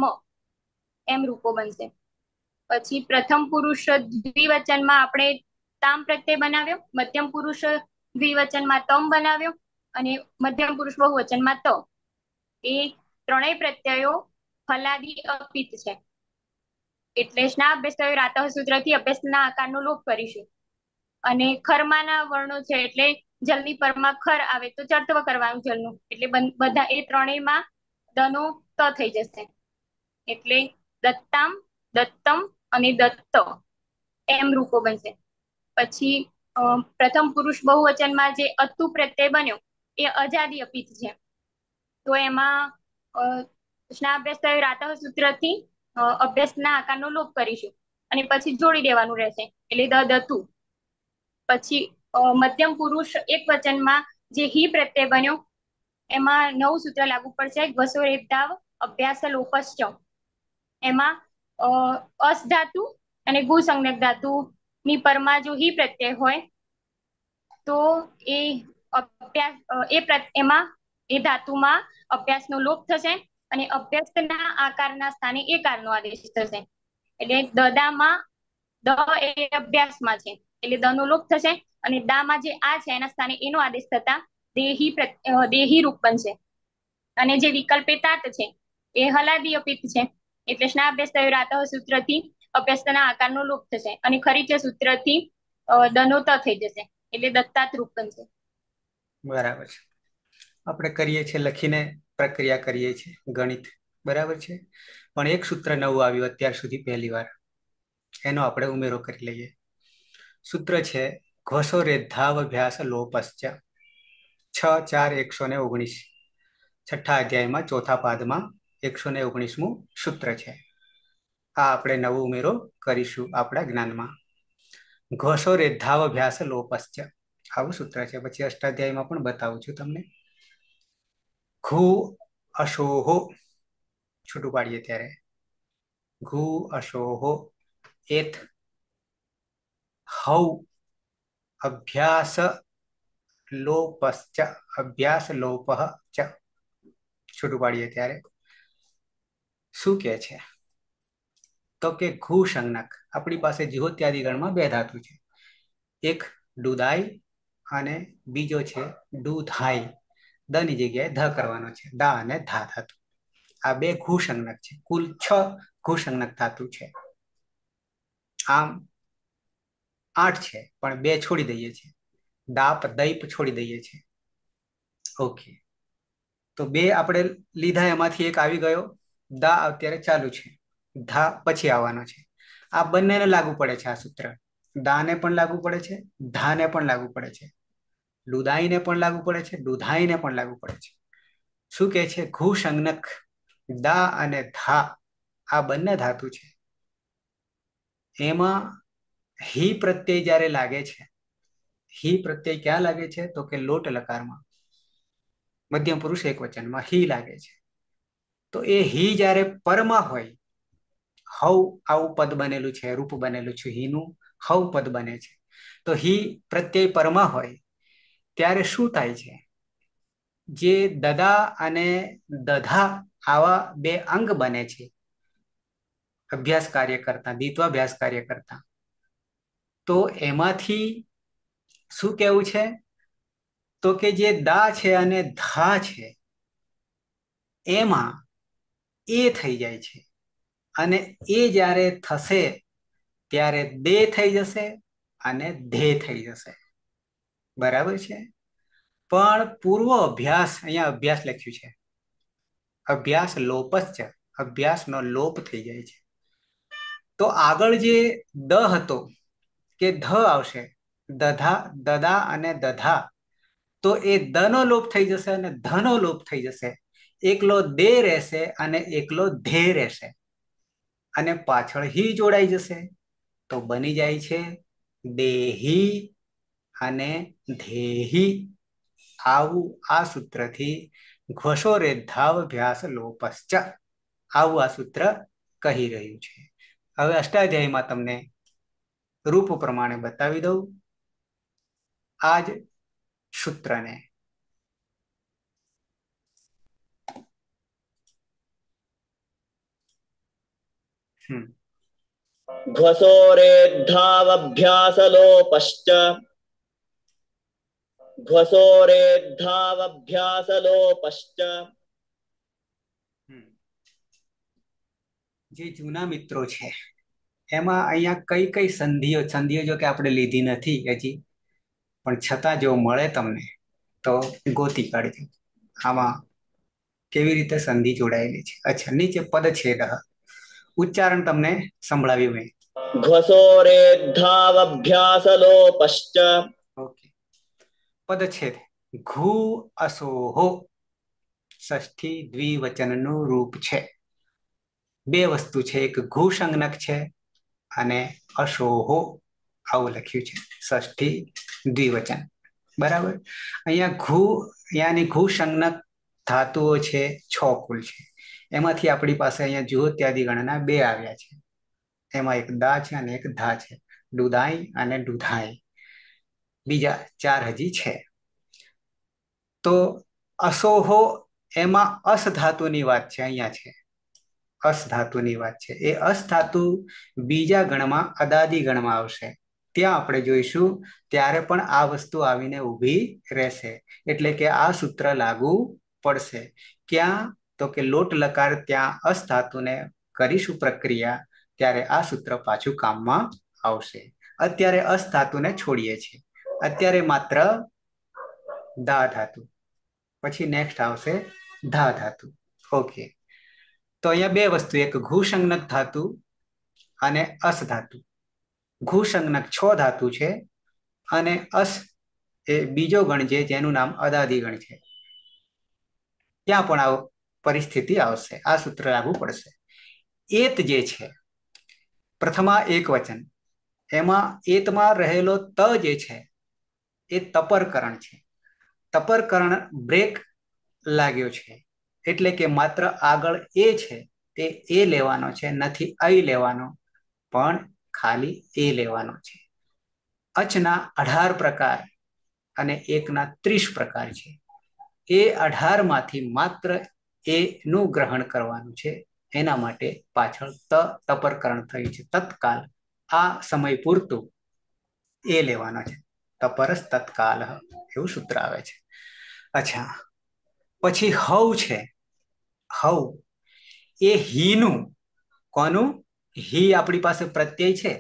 એમ રૂપો બનશે. પછી પ્રથમ પુરુષ દ્વિવચનમાં આપણે તામ પ્રત્યય બનાવ્યો, મધ્યમ પુરુષ દ્વિવચનમાં તમ બનાવ્યો અને મધ્યમ પુરુષ બહુવચનમાં ત. એ ત્રણેય પ્રત્યયો હલાદી અપિત્ત છે. એટલે સ્નાભ્યસ્ત રાતઃ સૂત્રથી અભ્યસ્તના આકારનો લોપ કરીશું. અને ખરમાના વર્ણો છે એટલે જલની પરમાં ખર આવે તો ચર્તવ કરવાનું જલનું, એટલે બધા એ ત્રણેયમાં દનો ત થઈ જશે. એટલે દત્તામ, દત્તમ અને દત્ત એમ રૂપો બનશે. પછી પ્રથમ પુરુષ બહુવચનમાં જે અતુ પ્રત્યય બન્યો એ અજાદી અપિત્ત છે. તો એમાં સ્નાભ્યસ્ત રાતઃ સૂત્રથી અભ્યસ્તના આકારનો લોપ કરીશું અને પછી જોડી દેવાનું રહેશે એટલે દદતુ. પછી મધ્યમ પુરુષ એક વચનમાં જે હી પ્રત્યય બન્યો એમાં નવું સૂત્ર લાગુ પડશે, ઘસો રેપધાવ અભ્યાસ લોપશ્ચ. એમાં અસ ધાતુ અને ગુ સંજ્ઞક ધાતુ ની પરમાં જો હી પ્રત્યય હોય તો એ અભ્યાસ એમાં એ ધાતુમાં અભ્યાસનો લોપ થશે અને અભ્યસ્તના આકારના સ્થાને એ કારનો આદેશ થશે. એટલે દદામાં દ એ અભ્યાસમાં છે એટલે દ નો લોપ થશે અને દામાં જે આ છે એના સ્થાને એનો આદેશ થતા દેહી રૂપ બનશે. અને જે વિકલ્પે તાત છે એ હલાદી અપિત્ત છે એટલે સ્નાભ્યસ્ત રાતઃ સૂત્રથી અભ્યસ્તના આકારનો લોપ થશે અને ખરીચ સૂત્રથી દનો ત થઈ જશે એટલે દત્તાત રૂપ બનશે. બરાબર છે. આપણે કરીએ છીએ લખીને પ્રક્રિયા કરીએ છીએ ગણિત, બરાબર છે. પણ એક સૂત્ર નવું આવ્યું અત્યાર સુધી પહેલી વાર, એનો આપણે ઉમેરો કરી લઈએ. સૂત્ર છે ઘસો રેધાવ અભ્યાસ લોપશ્ચ. 6/4/119 છઠ્ઠા અધ્યાયમાં ચોથા પાદમાં 119મું સૂત્ર છે. આ આપણે નવો ઉમેરો કરીશું આપણા જ્ઞાનમાં. ઘસો રેધાવ અભ્યાસ લોપશ્ચ આવું સૂત્ર છે. પછી અષ્ટાધ્યાયમાં પણ બતાવું છું તમને. ઘુ અશોહો છૂટું પાડીએ ત્યારે ઘુ અશોહો એત હૌ અભ્યાસ લોપશ્ચ અભ્યાસ લોપઃ ચ છૂટું પાડીએ ત્યારે શું કે છે? તો કે ઘુ સંજ્ઞક આપણી પાસે જીહોત્યાદિ ગણમાં બે ધાતુ છે, એક ડુદાઈ અને બીજો છે ડુધાઈ. દ ની જગ્યાએ ધ કરવાનો છે, દા અને ધા ધાતુ. આ બે ઘુ સંજ્ઞક છે. કુલ 6 ઘુ સંજ્ઞક ધાતુ છે. આમ 8 છે પણ 2 છોડી દઈએ છીએ, દાપ દૈપ છોડી દઈએ છીએ. ઓકે, તો 2 આપણે લીધા, એમાંથી એક આવી ગયો. દા અત્યારે ચાલુ છે, ધા પછી આવવાનો છે. આ બંનેને લાગુ પડે છે આ સૂત્ર. દાને પણ લાગુ પડે છે, ધાને પણ લાગુ પડે છે, લુદાઈને પણ લાગુ પડે છે, દુધાઈને પણ લાગુ પડે છે. શું કે છે? ઘુ સંજ્ઞક દા અને ધા આ બંને ધાતુ છે. એમાં હી પ્રત્યય જ્યારે લાગે છે, હી પ્રત્યય ક્યાં લાગે છે? તો કે લોટ લકારમાં, મધ્યમ પુરુષ એક વચનમાં હી લાગે છે. તો એ હી જ્યારે પરમાં હોય, હવ આવું પદ બનેલું છે, રૂપ બનેલું છે, હીનું હવ પદ બને છે. તો હી પ્રત્યય પરમાં હોય ત્યારે શું થાય છે? જે દદા અને દધા આવા બે અંગ બને છે અભ્યાસ કાર્ય કરતા, દ્વિત્વાભ્યાસ કાર્ય કરતા, તો એમાંથી શું કેવું છે? તો કે જે દા છે અને ધા છે એમાં એ થઈ જાય છે, અને એ જ્યારે થશે ત્યારે દે થઈ જશે અને ધે થઈ જશે. બરાબર છે? પણ પૂર્વ અભ્યાસ, અહીંયા અભ્યાસ લખ્યું છે, અભ્યાસ લોપશ્ચ, અભ્યાસનો લોપ થઈ જાય છે. તો આગળ જે દ હતો કે ધ આવશે, દધા, દદા અને દધા, તો એ દ નો લોપ થઈ જશે અને ધ નો લોપ થઈ જશે. એકલો દે રહેશે અને એકલો ધે રહેશે, અને પાછળ હી જોડાઈ જશે. તો બની જાય છે દેહી અને ધેહી. આવું આ સૂત્રથી ઘોષો રે ધાવભ્યાસ લોપશ્ચ, આવું આ સૂત્ર કહી રહ્યું છે. હવે અષ્ટાધ્યાયમાં તમને રૂપ પ્રમાણે બતાવી દઉં આ જ સૂત્રને. घ्वसोरेद्धावभ्यासलोपश्च, घ्वसोरेद्धावभ्यासलोपश्च. જે જૂના મિત્રો છે એમાં અહીંયા કઈ કઈ સંધિઓ, સંધિઓ જો કે આપણે લીધી નથી હજી, પણ છતાં જો મળે તમને તો ગોતી કાઢજો આમાં કેવી રીતે સંધિ જોડાયેલી છે. અચ્છા, નીચે પદછેદ ઉચ્ચારણ તમને સંભળાવ્યું મેં. घ्वसोरेद्धावभ्यासलोपश्च. ઓકે, પદછેદ ઘુ અસોહો ષષ્ઠી દ્વિવચનનું રૂપ છે. બે વસ્તુ છે, એક ઘુ સંજ્ઞક છે અને અશોહો આવું લખ્યું છે, ષષ્ઠી દ્વિવચન. બરાબર. અહીંયા ઘુ, યાની ઘુ સંજ્ઞક ધાતુઓ છે 6 કુલ છે. એમાંથી આપણી પાસે અહીંયા જુહોત્યાદિ ગણના 2 આવ્યા છે. એમાં એક દા છે અને એક ધા છે, દુદાઈ અને દુધાઈ. બીજા 4 હજી છે. તો અસોહો એમાં અસ ધાતુની વાત છે, અહીંયા છે અસ ધાતુની વાત છે. એ અસ ધાતુ બીજા ગણમાં અદાદિ ગણમાં આવશે, ત્યાં આપણે જોઈશું ત્યારે પણ આ વસ્તુ આવીને ઊભી રહેશે, એટલે કે આ સૂત્ર લાગુ પડશે. ક્યાં? તો કે લોટ લકાર ત્યાં અસ ધાતુને કરીશું પ્રક્રિયા ત્યારે આ સૂત્ર પાછું કામમાં આવશે. અત્યારે અસ ધાતુને છોડીએ છીએ, અત્યારે માત્ર દા ધાતુ, પછી નેક્સ્ટ આવશે ધા ધાતુ. ઓકે, તો અહીંયા બે વસ્તુ, એક ઘુ સંજ્ઞક ધાતુ અને અસ ધાતુ. ઘુ સંજ્ઞક 6 ધાતુ છે અને અસ એ બીજો ગણ છે જેનું નામ અદાદિ ગણ છે. ત્યાં પણ આ પરિસ્થિતિ આવશે, આ સૂત્ર લાગુ પડશે. એત જે છે પ્રથમા એક વચન, એમાં એતમાં રહેલો ત જે છે એ તપરકરણ છે. તપરકરણ બ્રેક લાગ્યો છે, એટલે કે માત્ર આગળ એ છે તે એ લેવાનો છે, નથી અઈ લેવાનો, પણ ખાલી એ લેવાનો છે. અચના 18 પ્રકાર અને એકના 30 પ્રકાર છે. એ 18 માંથી માત્ર એ નું ગ્રહણ કરવાનું છે, એના માટે પાછળ તપરકરણ થયું છે. તત્કાલ આ સમય પૂરતું એ લેવાનો છે, તપરસ તત્કાલ એવું સૂત્ર આવે છે. અચ્છા, પછી હવ છે. હવ એ હીનું, કોનું? હી આપણી પાસે પ્રત્યય છે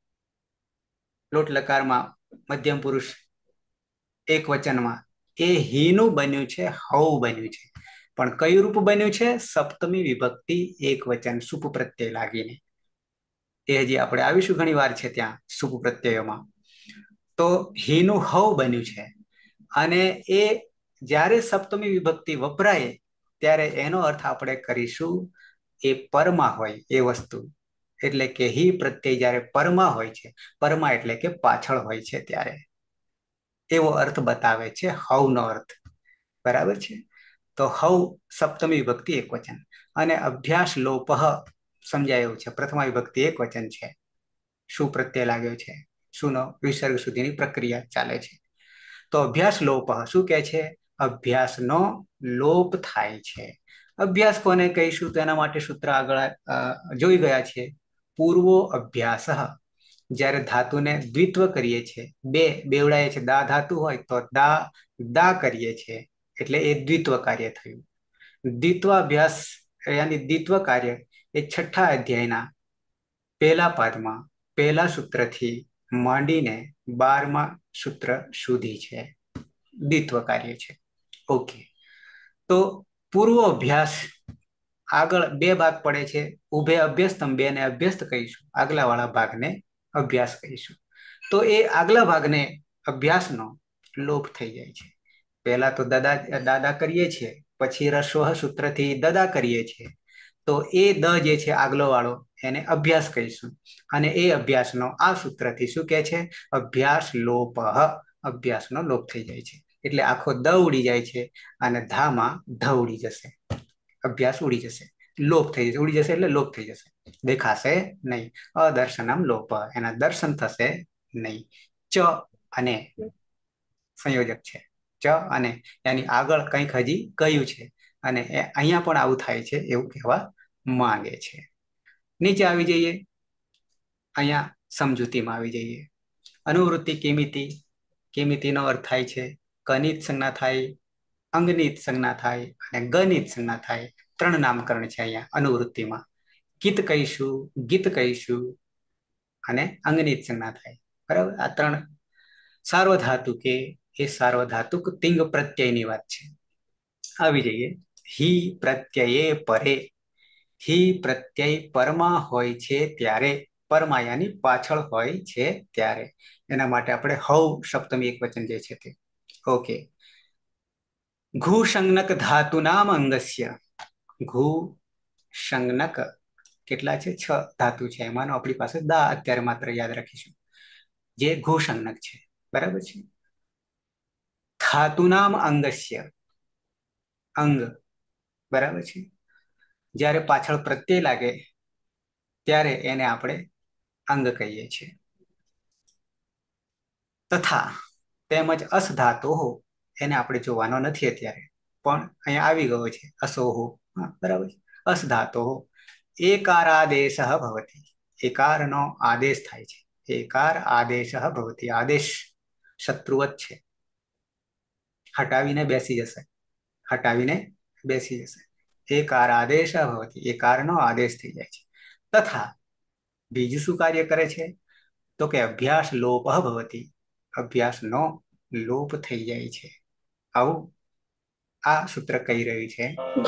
લોટ લકારમાં મધ્યમ પુરુષ એક વચનમાં, એ હીનું બન્યું છે હવ બન્યું છે. પણ કયું રૂપ બન્યું છે? સપ્તમી વિભક્તિ એક વચન સુપ પ્રત્યય લાગીને. એ હજી આપણે આવીશું ઘણી વાર છે ત્યાં સુપ પ્રત્યયોમાં. તો હીનું હવ બન્યું છે અને એ જ્યારે સપ્તમી વિભક્તિ વપરાય ત્યારે એનો અર્થ આપણે કરીશું એ પરમાં હોય એ વસ્તુ, એટલે કે હી પ્રત્યય જ્યારે પરમાં હોય છે, પરમાં એટલે કે પાછળ હોય છે ત્યારે એવો અર્થ બતાવે છે હવનો અર્થ. બરાબર છે. તો હવ સપ્તમી વિભક્તિ એક વચન અને અભ્યાસ લોપહ સમજાય એવું છે. પ્રથમા વિભક્તિ એક વચન છે. શું પ્રત્યય લાગ્યો છે, શુંનો વિસર્ગ સુધીની પ્રક્રિયા ચાલે છે. તો અભ્યાસ લોપ શું કે છે? અભ્યાસનો લોપ થાય છે. અભ્યાસ કોને કહીશું? તો એના માટે સૂત્ર આગળ જોઈ ગયા છે. પૂર્વો અભ્યાસ, જ્યારે ધાતુને દ્વિત્વ કરીએ છીએ, બેવડાએ છે, દા ધાતુ હોય તો દા કરીએ છીએ એટલે એ દ્વિત્વ કાર્ય થયું. દ્વિત્વાભ્યાસ યાની દ્વિત્વ કાર્ય એ છઠ્ઠા અધ્યાયના પહેલા પાદમાં પહેલા સૂત્રથી માંડીને 12મા સૂત્ર સુધી છે, દ્વિત્વ કાર્ય છે. ઓકે, તો પૂર્વ અભ્યાસ આગળ બે ભાગ પડે છે. ઉભે અભ્યસ્તમ, બે ને અભ્યસ્ત કહીશું, આગલા વાળા ભાગને અભ્યાસ કહીશું. તો એ આગલા ભાગને અભ્યાસનો લોપ થઈ જાય છે. પહેલા તો દાદા કરીએ છીએ, પછી રસ્વ સૂત્રથી દદા કરીએ છીએ. તો એ દ જે છે આગલો વાળો એને અભ્યાસ કહીશું અને એ અભ્યાસનો આ સૂત્રથી શું કહે છે? અભ્યાસ લોપ, અભ્યાસનો લોપ થઈ જાય છે. એટલે આખો દ ઉડી જાય છે અને ધામાં ધ ઉડી જશે, અભ્યાસ ઉડી જશે, લોપ થઈ જશે. ઉડી જશે એટલે લોપ થઈ જશે, દેખાશે નહીં. અદર્શનમ લોપ, એના દર્શન થશે નહીં. ચ અને સંયોજક છે, ચ અને એની આગળ કંઈક હજી કયું છે અને અહીંયા પણ આવું થાય છે એવું કહેવા માંગે છે. નીચે આવી જઈએ, અહીંયા સમજૂતીમાં આવી જઈએ. અનુવૃત્તિ કિમિતિ, કિમિતિનો અર્થ થાય છે કનિત સંજ્ઞા થાય, અંગનીત સંજ્ઞા થાય અને ગનિત સંજ્ઞા થાય. 3 નામકરણ છે અહીંયા અનુવૃત્તિમાં. કિત કહીશું, ગીત કહીશું અને અંગનીત સંજ્ઞા થાય. બરાબર, આ 3 સાર્વધાતુ કે એ સાર્વધાતુક તિંગ પ્રત્યયની વાત છે. આવી જઈએ, હી પ્રત્યયે પરે, હી પ્રત્યય પરમાં હોય છે ત્યારે, પરમાયાની પાછળ હોય છે ત્યારે. એના માટે આપણે હવ સપ્તમી એક વચન જે છે તે. ઓકે, ઘુ સંજ્ઞક ધાતુ નામ અંગસ્ય, ઘુ સંજ્ઞક કેટલા છે? 6 ધાતુ છે. એમાંનો આપણી પાસે દા અત્યારે માત્ર યાદ રાખીશું, જે ઘુ સંજ્ઞક છે. બરાબર છે. ધાતુ નામ અંગસ્ય, અંગ. બરાબર છે. જ્યારે પાછળ પ્રત્યય લાગે ત્યારે એને આપણે અંગ કહીએ છીએ. તથા તેમજ અસ ધાતુ એને આપણે જોવાનો નથી અત્યારે, પણ અહીંયા આવી ગયો છે અસોહો. બરાબર છે. અસ ધાતુ એકારાદેશ ભવતી, એકારનો આદેશ થાય છે. એકાર આદેશ ભવતી, આદેશ શત્રુવત છે, હટાવીને બેસી જશે, હટાવીને બેસી જશે. એકાર આદેશ ભવતી, એકારનો આદેશ થઈ જાય છે. તથા બીજું શું કાર્ય કરે છે? તો કે અભ્યાસ લોપ ભવતી, અભ્યાસનો લોપ થઈ જાય છે. આવું આ સૂત્ર કહી રહ્યું છે.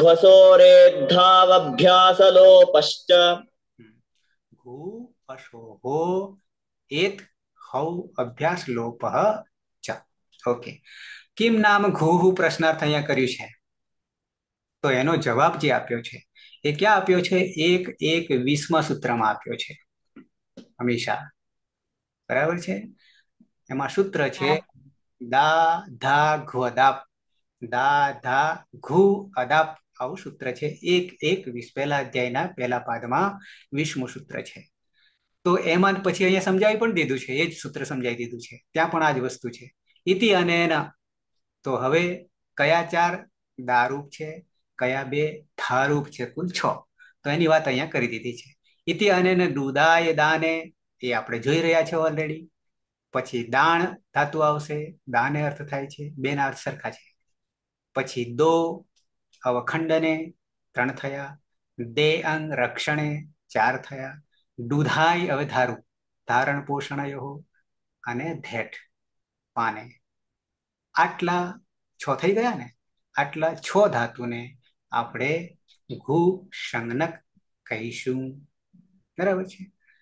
ઘ્વસોરેદ્ધાવભ્યાસલોપશ્ચ ઘુ અશોહો એત હૌ અભ્યાસ લોપઃ ચ. ઓકે, કિમ નામ ઘુ પ્રશ્નાર્થ અહીંયા કર્યું છે. તો એનો જવાબ જે આપ્યો છે એ ક્યાં આપ્યો છે? 1:20 સૂત્રમાં આપ્યો છે હંમેશા. બરાબર છે. એમાં સૂત્ર છે દા ધા ઘુ અદાપ, દા ધા ઘુ અદાપ, આવું સૂત્ર છે. 1:20 પહેલા અધ્યાયના પહેલા પાદમાં 20મું સૂત્ર છે. તો એમાં પછી અહીંયા સમજાવી પણ દીધું છે, એ જ સૂત્ર સમજાવી દીધું છે. ત્યાં પણ આ જ વસ્તુ છે. ઇતિ અને એના. તો હવે કયા 4 દારૂપ છે, કયા 2 ધારૂપ છે? કુલ 6. તો એની વાત અહીંયા કરી દીધી છે. ઇતિ અને દુદાય દાને એ આપણે જોઈ રહ્યા છે ઓલરેડી. પછી દાણ ધાતુ આવશે, દાને અર્થ થાય છે, 2 ના અર્થ સરખા છે. પછી દો અવખંડને 3 થયા, દે અંગ રક્ષણે 4 થયા, દુધાય હવે ધારું, ધારણ પોષણયો અને ધેઠ પાને. આટલા 6 થઈ ગયા ને. આટલા 6 ધાતુને આપણે ઘુ સંજ્ઞક કહીશું. બરાબર છે.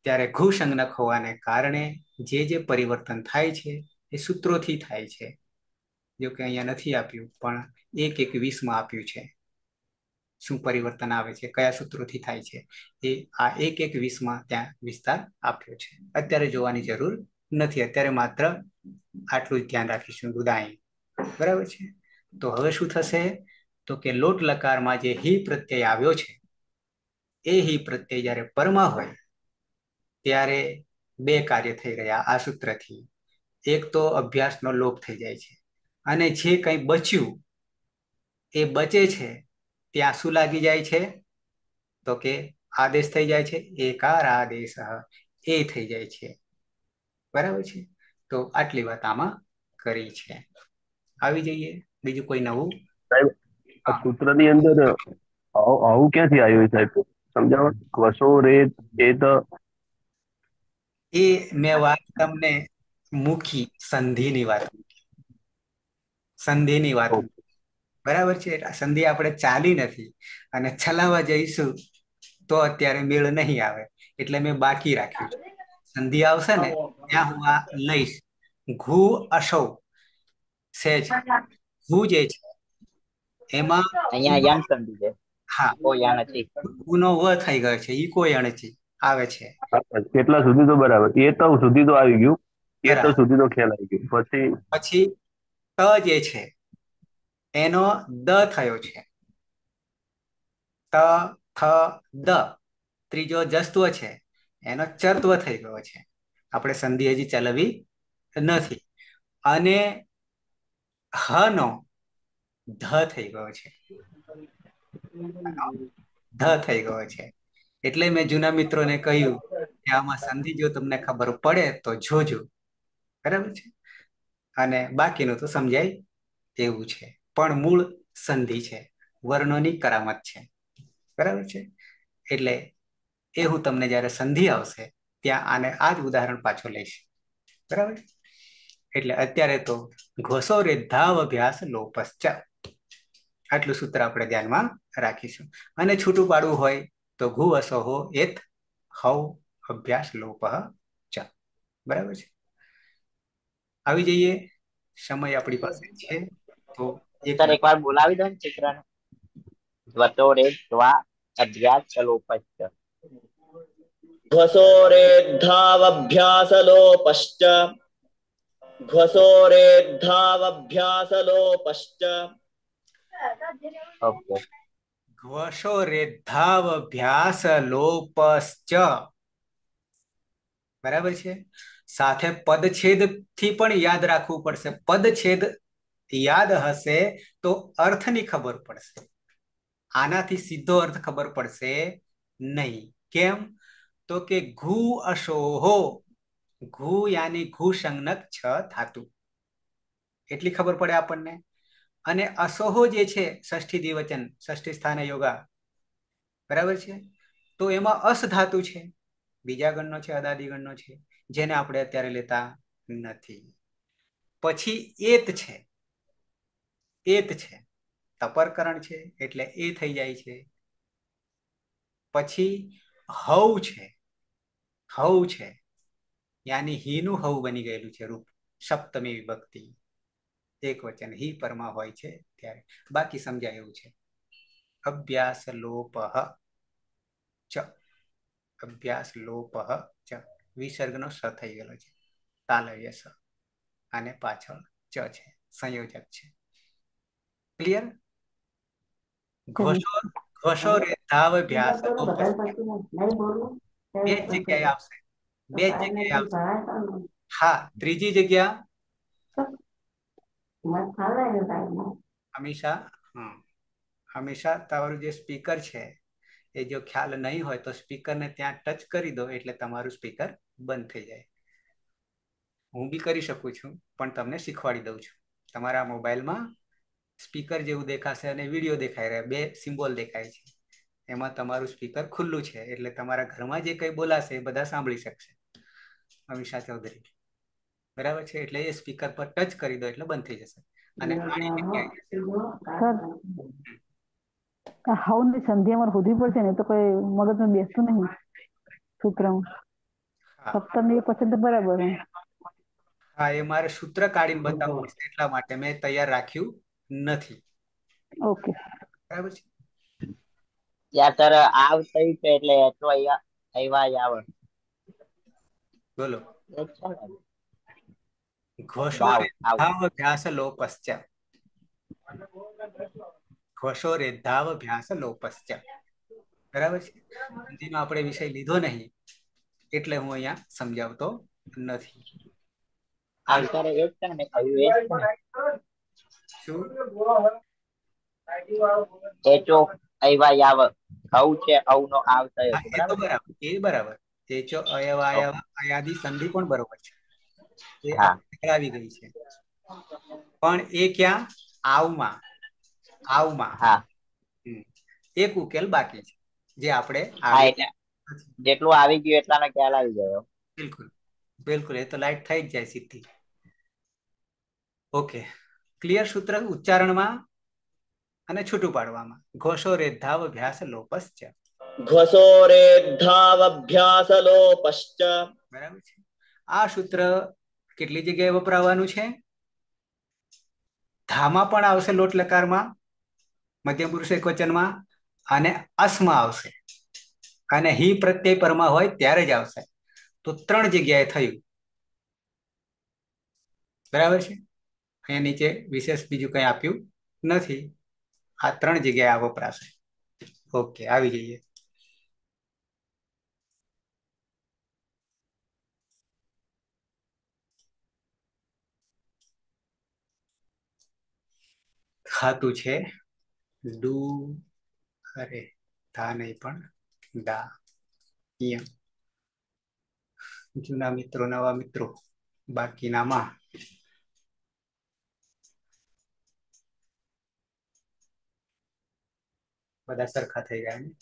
ત્યારે ઘુ સંજ્ઞક હોવાને કારણે જે પરિવર્તન થાય છે એ સૂત્રોથી થાય છે. જો કે અહીંયા નથી આપ્યું, પણ 1:21 આપ્યું છે. શું પરિવર્તન આવે છે, કયા સૂત્રોથી થાય છે, એ આ 1:21 ત્યાં વિસ્તાર આપ્યો છે. અત્યારે જોવાની જરૂર નથી, અત્યારે માત્ર આટલું જ ધ્યાન રાખીશું, દુદાઈ. બરાબર છે. તો હવે શું થશે, તો કે લોટ લકારમાં જે હી પ્રત્યય આવ્યો છે એ હી પ્રત્યય જ્યારે પરમાં હોય ત્યારે બે કાર્ય થઈ રહ્યા આ સૂત્રથી. એક તો અભ્યાસનો લોપ થઈ જાય છે, અને જે કંઈ બચ્યું એ બચે છે ત્યાં શું લાગી જાય છે, તો કે આદેશ થઈ જાય છે, એકાર આદેશ એ થઈ જાય છે. બરાબર છે. તો આટલી વાત આમાં કરી છે. આવી જઈએ બીજું કોઈ નવું. સાહેબ સૂત્રની અંદર આવું ક્યાંથી આવ્યું સાહેબ, સમજાવો. વસો રે એ તો એ મેં વાત તમને મૂકી, સંધિની વાત, સંધિની વાત. બરાબર છે. સંધિ આપણે ચાલી નથી, અને ચલાવવા જઈશું તો અત્યારે મેળ નહીં આવે, એટલે મેં બાકી રાખ્યું છે. સંધિ આવશે ને ત્યાં હું આ લઈશ. ઘુ અશો સેજ ઘુ જે છે એમાં અહીંયા યણ સંધિ છે. હા, ઓ યણ છે. ગુનો વ થઈ ગયો છે, ઈ કોઈ અણચી આવે છે. કેટલા સુધી તો બરાબર, એ તો સુધી તો આવી ગયું, એ તો સુધી તો ખ્યાલ આવી ગયું. પછી ત જે છે એનો દ થયો છે. ત થ દ ત્રીજો જસ્ત્વ છે એનો ચર્ત્વ થઈ ગયો છે. આપણે સંધિ હજી ચલાવી નથી. અને હ નો ધ થઈ ગયો છે, ધ થઈ ગયો છે. એટલે મેં જૂના મિત્રોને કહ્યું કે આમાં સંધિ જો તમને ખબર પડે તો જોજો. બરાબર છે. અને બાકીનું તો સમજાય એવું છે, પણ મૂળ સંધિ છે, વર્ણોની કરામત છે. બરાબર છે. એટલે એ હું તમને જ્યારે સંધિ આવશે ત્યાં આને આ જ ઉદાહરણ પાછો લઈશ. બરાબર. એટલે અત્યારે તો ઘોસો રે ધાવ અભ્યાસ લોપશ્ચ, આટલું સૂત્ર આપણે ધ્યાનમાં રાખીશું. અને છૂટું પાડવું હોય તો ઘુ અસોહો એત હવ અભ્યાસ લોપ ચ. બરાબર છે. આવી જઈએ, સમય આપણી પાસે છે તો એકવાર બોલાવી દો ને ચિત્રને. ધ્વસોરે ધ્વા અભ્યાસ લોપશ્ચ. ध्वसोरेद्धावभ्यासलोपश्च ध्वसोरेद्धावभ्यासलोपश्च. ઓકે. ઘ્વશો રેધાવ અભ્યાસ લોપશ્ચ. બરાબર છે. સાથે પદછેદ થી પણ યાદ રાખવું પડશે. પદછેદ યાદ હશે તો અર્થની ખબર પડશે, આનાથી સીધો અર્થ ખબર પડશે નહીં. કેમ? તો કે ઘુ અશોહો, ઘુ યાની ઘુ સંજ્ઞક છ ધાતુ, એટલી ખબર પડે આપણને. અને અસોહો જે છે ષષ્ઠી દ્વિવચન, ષષ્ઠી સ્થાને યોગા. બરાબર છે. તો એમાં અસ ધાતુ છે, બીજા ગણનો છે, અદાદિ ગણનો છે, જેને આપણે અત્યારે લેતા નથી. પછી એત છે, એત છે તપરકરણ છે એટલે એ થઈ જાય છે. પછી હવ છે, હવ છે યાની હીનું હવ બની ગયેલું છે રૂપ, સપ્તમી વિભક્તિ, એક વચન હી પરમાં હોય છે ત્યારે. બાકી સમજાય એવું છે. અભ્યાસ લોપ ચ, અભ્યાસ લોપ ચ, વિસર્ગનો સ થઈ ગયેલો છે, તાલવ્ય સ, અને પાછળ ચ છે, સંયોજક છે. ક્લિયર? ઘોષો રેધાવ અભ્યાસ લોપ બે જગ્યાએ આવશે, બે જગ્યાએ આવશે. હા, ત્રીજી જગ્યા હંમેશા હંમેશા તમારું જે સ્પીકર છે એ જો ખ્યાલ નહીં હોય તો સ્પીકરને ત્યાં ટચ કરી દો એટલે તમારું સ્પીકર બંધ થઈ જાય. હું બી કરી શકું છું, પણ તમને શીખવાડી દઉં છું. તમારા મોબાઈલમાં સ્પીકર જેવું દેખાશે અને વિડીયો દેખાઈ રહ્યા, બે સિમ્બોલ દેખાય છે. એમાં તમારું સ્પીકર ખુલ્લું છે, એટલે તમારા ઘરમાં જે કંઈ બોલાશે એ બધા સાંભળી શકશે. અમીષા ચૌધરી. બરાબર છે. એટલે એ સ્પીકર પર ટચ કરી દો એટલે બંધ થઈ જશે. અને હાઉની સંધિ અમારે હોવી પડશે ને, તો કોઈ મગજમાં બેસતું નહીં સૂત્રમાં. હા સપ્તમી પછી તો બરાબર હે. હા, એ મારે સૂત્ર કાઢીને બતાવવું પડશે એટલા માટે મેં તૈયાર રાખ્યું નથી. ઓકે. બરાબર છે. ત્યાં સર આવ થયું છે એટલે તો અહીંયા આવ્યા આવે બોલો. એ છે ને, ઘોષો દાવ આવ રેધાવભ્યાસ લોપશ્ચ. ઘોષો રેધાવભ્યાસ લોપશ્ચ. બરાબર છે. હિન્દીનો આપણે વિષય લીધો નહીં એટલે હું અહીંયા સમજાવતો નથી. હા આવી સર એ જ છે ને મેં કહ્યું એ જ છે ને શું એ ચો આવ્યા આવે આવ છે આવ નો આવ થયો હા છે એ તો બરાબર બરાબર, એ બરાબર. એ ચો અયવ ઓકે અયવ અયાદિ સંધિ પણ બરોબર છે. એ હા આપણે આવી ગઈ છે. પણ એ ક્યાં? આવમાં. આવમાં. હા હમ. એક ઉકેલ બાકી છે જે આપણે હા આવ્યો એટલે નથી. જેટલું આવી ગયું એટલાનો ખ્યાલ આવી ગયો. બિલકુલ બિલકુલ, એ તો લાઈટ થઈ જ જાય સીધી. ઓકે, ક્લિયર સૂત્ર ઉચ્ચારણમાં અને છૂટું પાડવામાં. ઘોષો રેધાવભ્યાસ લોપશ્ચ. ઘસોરેદ્ધાવભ્યાસલોપશ્ચ. બરાબર છે. આ સૂત્ર કેટલી જગ્યાએ વપરાવાનું છે? ધામાં પણ આવશે લોટ લકારમાં, મધ્યમ પુરુષ એકવચનમાં, અને અસમાં આવશે. અને હી પ્રત્યય પરમાં હોય ત્યારે જ આવશે. તો 3 જગ્યાએ થયું. બરાબર છે. અહીંયા નીચે વિશેષ બીજું કંઈ આપ્યું નથી. આ 3 જગ્યાએ આ વપરાશે. ઓકે, આવી જઈએ. ખાતું છે ડુ, અરે ધા નહીં પણ દા. અહીંયા જૂના મિત્રો, નવા મિત્રો, બાકીનામાં બધા સરખા થઈ ગયા ને.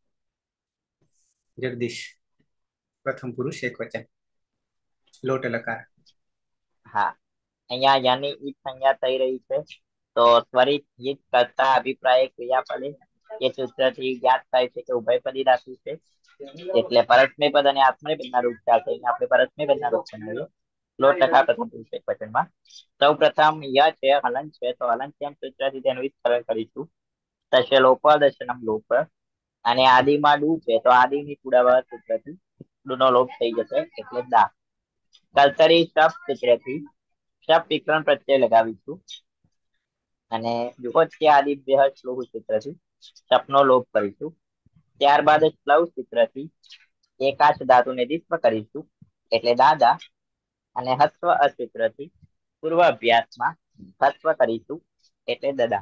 જગદીશ, પ્રથમ પુરુષ એકવચન, લોટ લકાર. હા અહીંયા યાની ઈટ સંજ્ઞા થઈ રહી છે તો ત્વરિત ઈટ કરતા અભિપ્રાય ક્રિયાપદે એ સૂત્રથી જ્ઞાત થાય છે કે ઉભયપદી ધાતુ છે એટલે પરસ્મય પદ અને આત્મનેપદ ના રૂપ ચાલશે. આપણે પરસ્મય પદ ના રૂપ બનાવીએ. લોટ લકાર પ્રથમ પુરુષ એકવચનમાં સૌ પ્રથમ ય છે હલન છે તો હલનત્યમ સૂત્રથી તેનું વિસ્તરણ કરીશું. તશે લોપ દશનમ લોપ. અને આદિમાં ડુ છે તો આદિની પુડાવા સૂત્રથી ડુનો લોપ થઈ જશે એટલે દા. કર્તરી શપ સૂત્રથી શપ વિકરણ પ્રત્યય લગાવીશું અને વિભક્તિ આદિભ્ય શ્લોક સૂત્રથી શપનો લોપ કરીશું. ત્યારબાદ શ્લવ સૂત્રથી એકાશ ધાતુને દિસ્વ કરીશું એટલે દાદા. અને હસ્વ અસૂત્રથી પૂર્વ અભ્યાસમાં હસ્વ કરીશું એટલે દદા.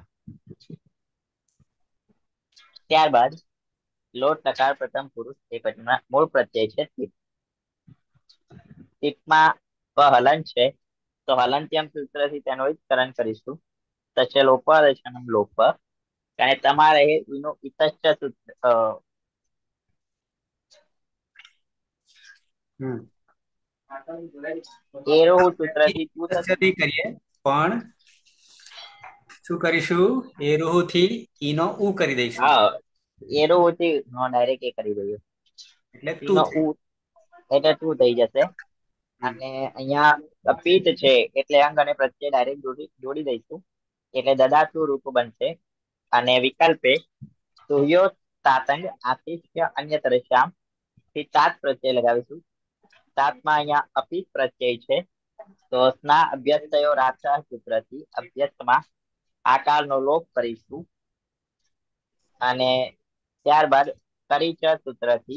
ત્યારબાદ લોટ લકાર પ્રથમ પુરુષ એકવચનમાં મૂળ પ્રત્યય છે તિપ. તિપમાં હલન છે તો હલંત્યમ સૂત્રથી તેનું વિસ્તરણ કરીશું. તશે લોપ દશનમ લોપ. અને તમારે એનું ઇતશ્ચ સૂત્ર એરો સૂત્રથી તું થશે. નહીં કરીએ પણ શું કરીશું? એરુહુ થી ઈનો ઉ કરી દઈશું હા એરો થી ડાયરેક્ટ એ કરી દઈએ. એટલે તું ઈનો થઈ. ઉ એટલે તું થઈ જશે. અને અહીંયા પીત છે એટલે અંગ અને પ્રત્યય ડાયરેક્ટ જોડી દઈશું એટલે દદાતુ રૂપ બનશે. અને વિકલ્પે સૂર્યો તાતંગ આતિથ્ય અન્ય તરશ્યામ થી તાત પ્રત્યય લગાવીશું. તાતમાં અહીંયા અપિત પ્રત્યય છે તો સ્ના અભ્યસ્ત થયો રાક્ષા સૂત્રથી અભ્યસ્તમાં આકારનો લોપ કરીશું. અને ત્યારબાદ કરીચ સૂત્રથી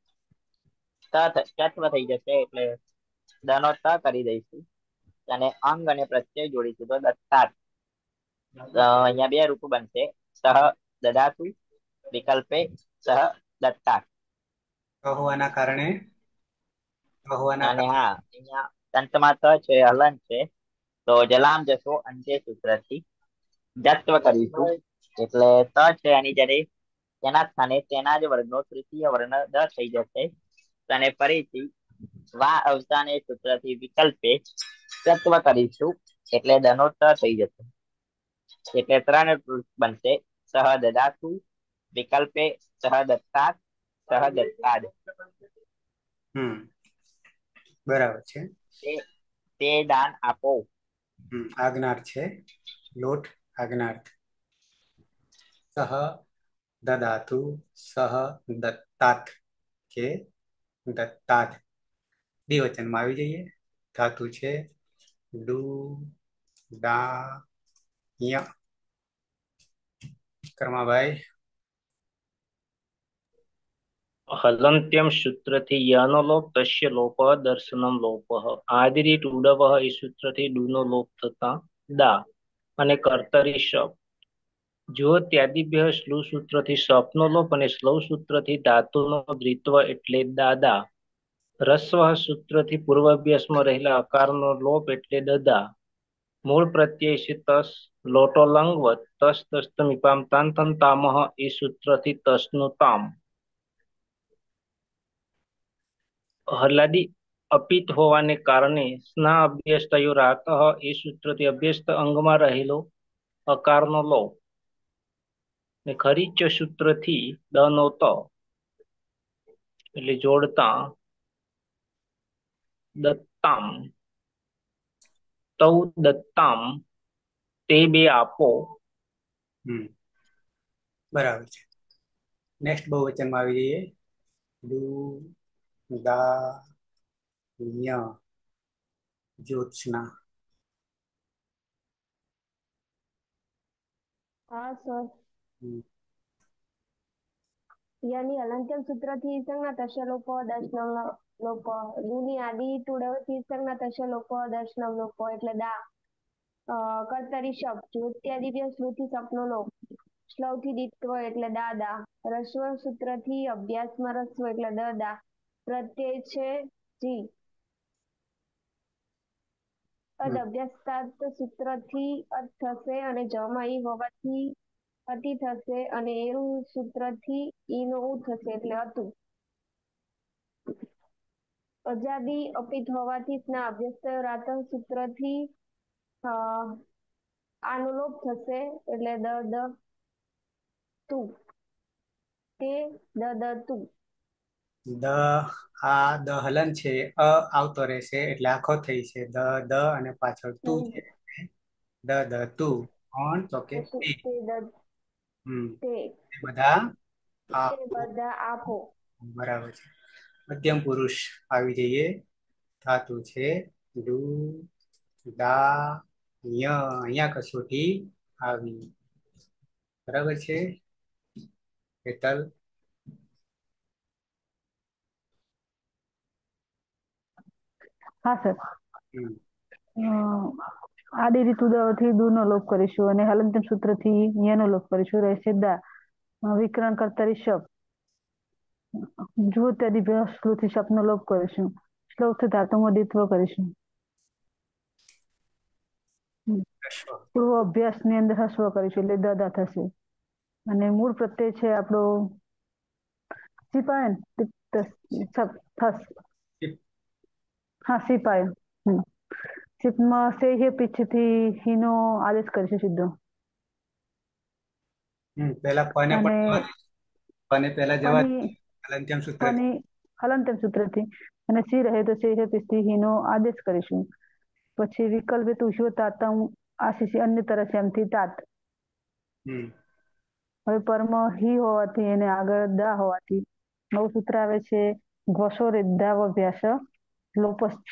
તત્વ થઈ જશે એટલે દનો ત કરી દઈશું. અને અંગ અને પ્રત્યય જોડીશું તો દત્તાત. અહીંયા બે રૂપ બનશે સહ દદાતુ વિકલ્પે સહ દત્તાત. હોવાના કારણે હોવાના અને હા અહીંયા અંતમાં ત છે હલન છે તો જલામ જશો અંત્ય સૂત્રથી જત્વ કરીશું એટલે ત છે એની જયારે તેના સ્થાને તેના જ વર્ગનો તૃતીય વર્ણ દ થઈ જશે. અને ફરીથી વા અવસાને સૂત્રથી વિકલ્પે તત્વ કરીશું એટલે દનો ત થઈ જશે. એટલે 3 બનશે સહ દદાતુ વિકલ્પે સહ દત્તાત સહ દત્તાદ. બરાબર છે. તે દાન આપો. આજ્ઞાર્થ છે. લોટ આજ્ઞાર્થ. સહ દદાતુ સહ દત્તાત કે દત્તાત દ્વિવચનમાં આવી જઈએ. ધાતુ છે ડુ દા ય. કર્માભાઈ. હલંત્યમ સૂત્રથી યનો લોપ તસ્ય લોપ દર્શનમ લોપ. આદિરીત ઉડવ એ સૂત્રથી ડુનો લોપ થતા દા અને કર્તરી શપ. જો ત્યાદિભ્ય શ્લુ સૂત્રથી સપનો લોપ અને સ્લવ સૂત્રથી ધાતુનો દ્વિત્વ એટલે દાદા. રસ્વ સૂત્રથી પૂર્વાભ્યાસમાં રહેલા અકારનો લોપ એટલે દદા. મૂળ પ્રત્યય છે તસ લોટો લંગવત તસ તસ્તમિપામ તાંતન તામહ એ સૂત્રથી તસનું તામ. હલાદી અપિત હોવાને કારણે સ્ના અભ્યસ્તયો રાત એ સૂત્રથી અભ્યસ્ત અંગમાં રહેલો અકારનો લોપ. ને ખરીચ સૂત્રથી દનો ત એટલે જોડતા દત્તામ તૌ દત્તામ તે બે આપો. બરાબર છે. નેક્સ્ટ બહુવચનમાં આવી જઈએ. ડુ દા ય જ્યોત્સના. હા સર. યની હલંત્યમ સૂત્રથી સંજ્ઞા તસ્ય લોપો દર્શનમ લોપો. લુની આદિ તુડવથી સંજ્ઞા તસ્ય લોપો દર્શનમ લોપો એટલે દા. કર્તરી શબ્દ જ્યોત્યાદિભ્ય સ્મૃતિ સપનો લોપ. શ્લવથી દિત્વ એટલે દાદા. રસ્વ સૂત્રથી અભ્યાસમાં રસ્વ એટલે દદા. પ્રત્યય છે જી. અદ અભ્યાસતાર્થ સૂત્રથી અદ થશે અને જમાં ઈ હોવાથી અતિ થશે અને એનું સૂત્રથી ઈનો ઉ થશે એટલે હતું. અજાદી અપિત હોવાથી સ્ના અભ્યસ્ત રાત સૂત્રથી આનો લોપ થશે એટલે દ દ તું. તે દ દ તું. દ આ દ હલન છે અ આવતો રહેશે એટલે આખો થઈ છે. દ દ અને પાછળ તું છે. દ દ તું. કોણ તો કે તે બધા આપો. બરાબર છે. મધ્યમ પુરુષ આવી જઈએ. ધાતુ છે ડુ દા ય. અહીંયા કસોટી આવી. બરાબર છે હેતલ. હા સર. આડી રીત ઉદવથી દૂનો લોપ કરીશું અને હલંતમ સૂત્રથી યનો લોપ કરીશું. રહેશે દા. વિકરણ કર્તરી શબ. જુઓ ત્યાદી સ્લુથી શબ્દનો લોપ કરીશું. શ્લોકથી ધાતુમાં દ્વિત્વ કરીશું. પૂર્વ અભ્યાસ ની અંદર હસ્વ કરીશું એટલે દદા થશે. અને મૂળ પ્રત્યય છે આપણો સિપાયન થસ. હા સિપાયન. સિપમાં સે હે પીછથી હીનો આદેશ કરીશું સીધો. પહેલા પને પણ પને પહેલા જવા હલંત્યમ સૂત્રથી. હલંત્યમ સૂત્રથી અને સી રહે તો સે હે પીછથી હીનો આદેશ કરીશું. પછી વિકલ્પ તુષ્યો તાતમ આશીષી અન્ય તરફ એમથી તાત. હવે પરમ હી હોવાથી એને આગળ દા હોવાથી નવું સૂત્ર આવે છે ઘોષો રેદ્ધાવ અભ્યાસ લોપશ્ચ.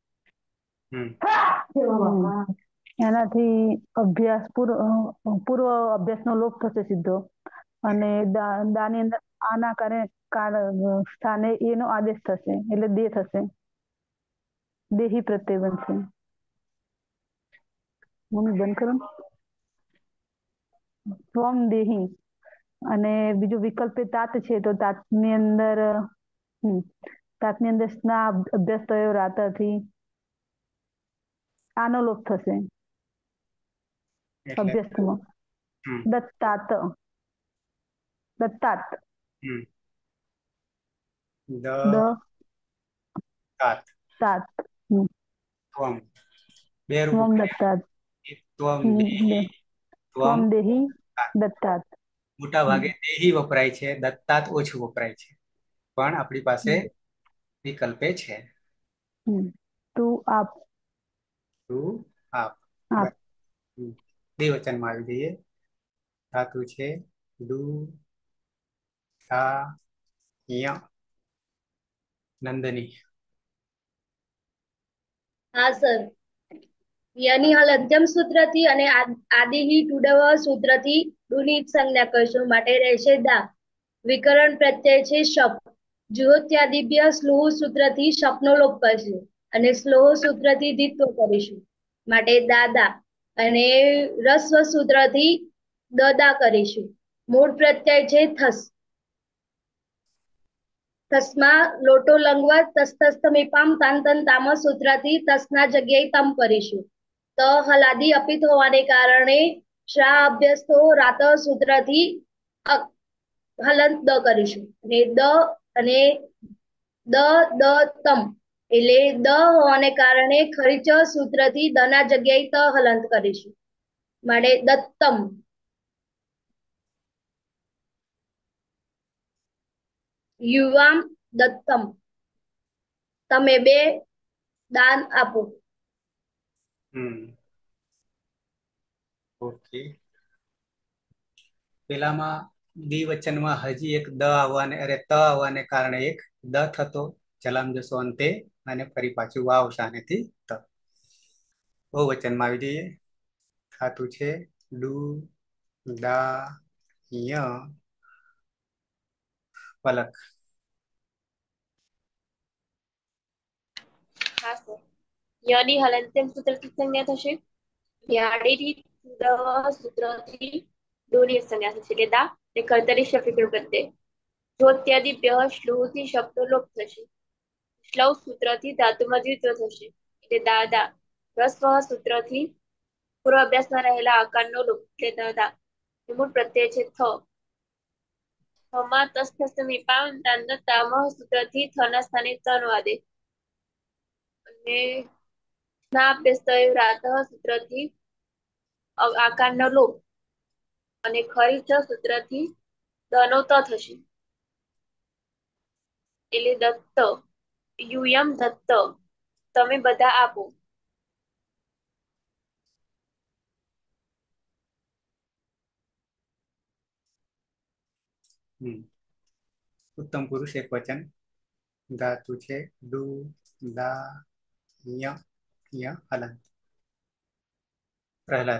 એનાથી અભ્યાસ પૂર્વ અભ્યાસ નો લોપ થશે સીધો. અને દાની અંદર આના સ્થાને એનો આદેશ થશે એટલે દે થશે. દેહી પ્રત્યય બનશે. મમ્મી બંધ કરો. સ્વમ દેહી. અને બીજું વિકલ્પ તાત છે તો તાતની અંદર સ્ના અભ્યાસ થયો રાતથી આનો લોપ થશે અભ્યાસમાં. દત્તાત. દત્તાત. તાત. બે સ્વમ દત્તાત. સ્વમ દેહી દત્તાત. મોટા ભાગે દેહી વપરાય છે. દત્તાત ઓછું વપરાય છે. પણ આપણી પાસે વિકલ્પે છે. તું આપ તું આપ આપ દ્વિવચનમાં આવી જઈએ. ધાતુ છે ડુ ધા ય. નંદની. હા સર. યની હલ અંત્યમ સૂત્રથી અને આદિની ટુડવ સૂત્રથી ડુની સંજ્ઞા કરશું માટે રહેશે દા. વિકરણ પ્રત્યય છે શપ. જુહોત્યાદિભ્ય સ્લોહ સૂત્રથી શપનો લોપ કરશું અને સ્લોહ સૂત્રથી દ્વિત્વ કરીશું માટે દાદા. અને રસ્વ સૂત્રથી દદા કરીશું. મૂળ પ્રત્યય છે થસ. તસ્મા લોટો લંગવા તસ્તસ્તમીપામ તાંતન તામ સૂત્રથી તસના જગ્યાએ તમ કરીશું. ત હલાદી અપિત હોવાને કારણે શ્રા અભ્યસ્તો રાત સૂત્રથી હલંત દ કરીશું અને દ દ તમ એટલે દ હોવાને કારણે ખરીચ સૂત્રથી દના જગ્યાએ ત હલંત કરીશું માટે દત્તમ. યુવામ દત્તમ. તમે બે દાન આપો. ઓકે. પેલામાં દ્વિવચનમાં હજી એક દ આવવાને ત આવવાને કારણે એક દ થતો ચલામ જશો અંતે અને ફરી પાછું વાવ શાનેથી ત. બહુવચનમાં આવી જઈએ. ધાતુ છે ડુ દા ય પલક. હા સર. યની હલંત્યમ સૂત્રથી સંજ્ઞા થશે. યાડીની ટુડવ સૂત્રથી ડોની સંજ્ઞા થશે એટલે દા ને કર્તરી શફિકણ પ્રત્યય. જોત્યાદિભ્ય શ્લુથી શબ્દો લોપ થશે. શ્લવ સૂત્રથી ધાતુમાં દ્વિત્વ થશે એટલે દાદા. રસ્વ સૂત્રથી પૂર્વ અભ્યાસમાં રહેલા આકારનો લોપ એટલે દાદા. મૂળ પ્રત્યય છે થ. થમાં તસ્તસ્તમીપામ તાંત તામ સૂત્રથી થના સ્થાને તનો આદેશ. અને સ્ના અભ્યસ્તય રાત સૂત્રથી આકારનો લોપ અને ખરીચ સૂત્રથી દનો ત થશે એટલે દત્ત. યુયમ દત્ત. તમે બધા આપો. ઉત્તમ પુરુષ એક વચન. ધાતુ છે ડુ દા ય હલંત. પ્રહલાદ.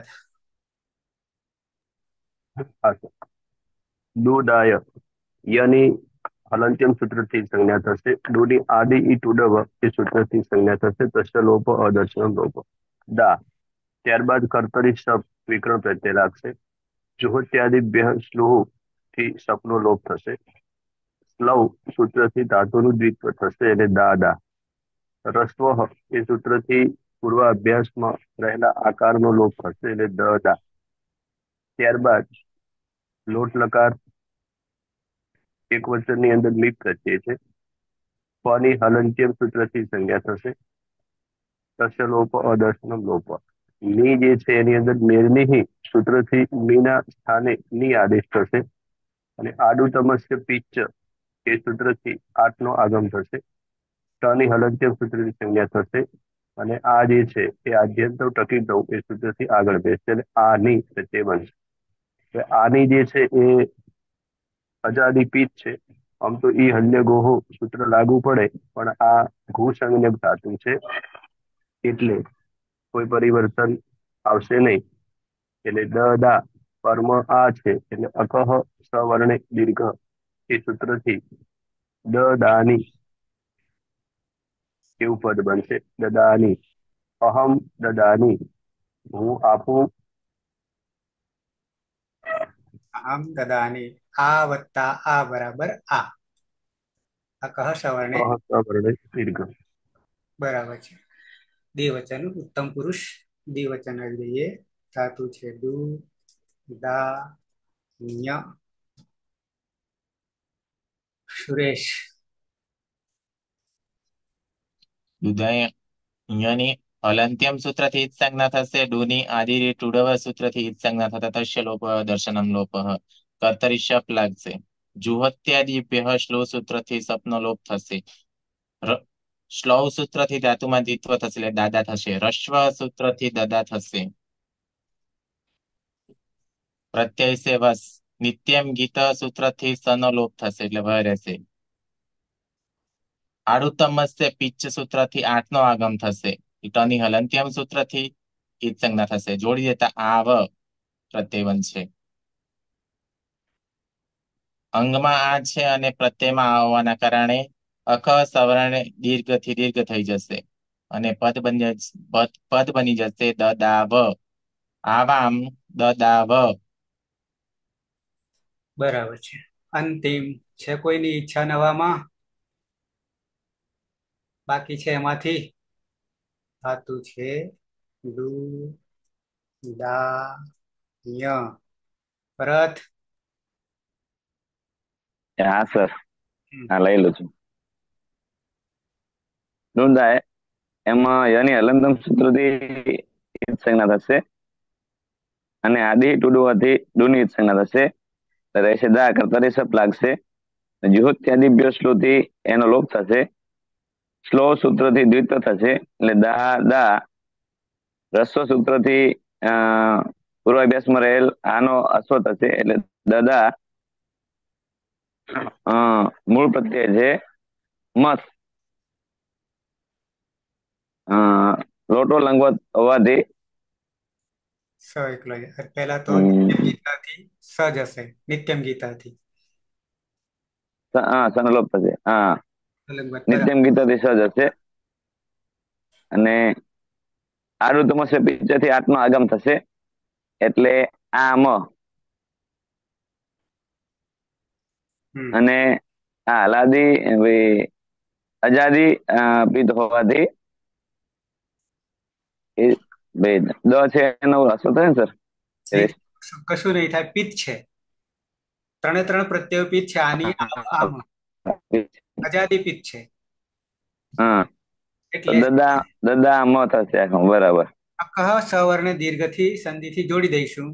દુદાય યની હલંત્યમ સૂત્રથી સંજ્ઞા થશે. ડુની આદિ ઈ ટુડવ એ સૂત્રથી સંજ્ઞા થશે. તસ્ય લોપ અદર્શન લોપ. દા ત્યારબાદ કર્તરી શપ વિકરણ પ્રત્યય લાગશે. જુહોત્યાદિભ્ય સ્લુહ થી શપનો લોપ થશે. સ્લવ સૂત્રથી ધાતુનું દ્વિત્વ થશે એટલે દાદા. રસ્વ એ સૂત્રથી પૂર્વ અભ્યાસમાં રહેલા આકારનો લોપ થશે એટલે દદા. ત્યારબાદ લોટ લકાર એક વચનની અંદર લિપ પ્રત્યય છે. પની હલંત્યમ સૂત્રથી સંજ્ઞા થશે. તસ્ય લોપ અદર્શનમ લોપ. ની જે છે એની અંદર મેરની સૂત્રથી મીના સ્થાને ની આદેશ થશે અને આડુ તમસ્ય પિચ્ચ એ સૂત્રથી આઠનો આગમ થશે. ટની હલંત્યમ સૂત્રથી સંજ્ઞા થશે અને આ જે છે એ આદ્યંત ટકી દઉં એ સૂત્રથી આગળ બેસશે એટલે આની પ્રત્યય બનશે. આની જે છે એ અજાદી પીચ છે. આમ તો ઈ હલ્ય ગોહો સૂત્ર લાગુ પડે પણ આ ઘુ સંજ્ઞક ધાતુ છે એટલે કોઈ પરિવર્તન આવશે નહીં. એટલે દદા કર્મ આ છે એટલે અકહ સવર્ણે દીર્ઘ એ સૂત્રથી દદાની એવું પદ બનશે. દદાની અહમ દદાની હું આપું. આમ દદાની આ વત્તા આ બરાબર આ. આ કહ સવર્ણે સવર્ણે દીર્ઘ. બરાબર છે. દ્વિવચન ઉત્તમ પુરુષ. દ્વિવચન આવી જઈએ. ધાતુ છે દુ દા ય. સુરેશ. યની હલંત્યમ સૂત્રથી ઈદ સંજ્ઞા થશે. ડુની આદિ ટુડવ સૂત્રથી ઈદ સંજ્ઞા થતા તસ્ય લોપ દર્શનમ લોપ. કર્તરી શપ લાગશે. જુહોત્યાદિભ્ય શ્લો સૂત્રથી સપનો લોપ થશે. શ્લૌ સૂત્રથી ધાતુમાં દ્વિત્વ થશે એટલે દાદા થશે. રસ્વ સૂત્રથી દદા થશે. પ્રત્યય સે વસ. નિત્યમ ગીત સૂત્રથી સનો લોપ થશે એટલે વ રહેશે. આડુતમસ્ય પિચ્ચ સૂત્રથી 8 નો આગમ થશે. ટની હલંત્યમ સૂત્રથી ઈદ સંજ્ઞા થશે. જોડી દેતા આવ પ્રત્યય બનશે. અંગમાં આ છે અને પ્રત્યયમાં આ હોવાના કારણે અખ સવર્ણ દીર્ઘથી દીર્ઘ થઈ જશે અને પદ બની જશે દદાવ. આવામ દદાવ. બરાબર છે. અંતિમ છે કોઈની ઈચ્છા નવામાં? બાકી છે એમાંથી ધાતુ છે દુ દા ય. ભરત. હા સર, હા લઈ લઉં છું. નોંધાય એમાં યની હલંતમ સૂત્રથી ઈદ સંજ્ઞા થશે અને આદિ ટુડુવાથી ડુની ઈદ સંજ્ઞા થશે. રહેશે દા કરતા સપ લાગશે. જુહોત્યાદિભ્ય શ્લોથી એનો લોપ થશે. શ્લો સૂત્રથી દ્વિત્વ થશે એટલે દા દા. રસ્વ સૂત્રથી પૂર્વાભ્યાસમાં રહેલ આનો અશ્વ થશે એટલે દદા. મૂળ પ્રત્યય છે મત. લોટો લંગવત હોવાથી સ એકલો જ. પહેલા તો નિત્યમ ગીતાથી સ જશે. નિત્યમ ગીતાથી સનો લોપ થશે. હા, અલંગવત. નિત્યમ ગીતાથી સજ હશે અને આડું તમસ્ય પિચ્ચથી 8 નો આગમ થશે એટલે આમ. અને આ હલાદી અજાદી પિત્ત હોવાથી દ છે એનો અસર થાય ને સર? કશું નહીં થાય. પિત્ત છે. ત્રણ પ્રત્યય પિત્ત છે. આની આમ અજાદી પિત્ત છે એટલે દદા મ થશે આખું. બરાબર. અકહ સવર્ણ દીર્ઘથી સંધિથી જોડી દઈશું.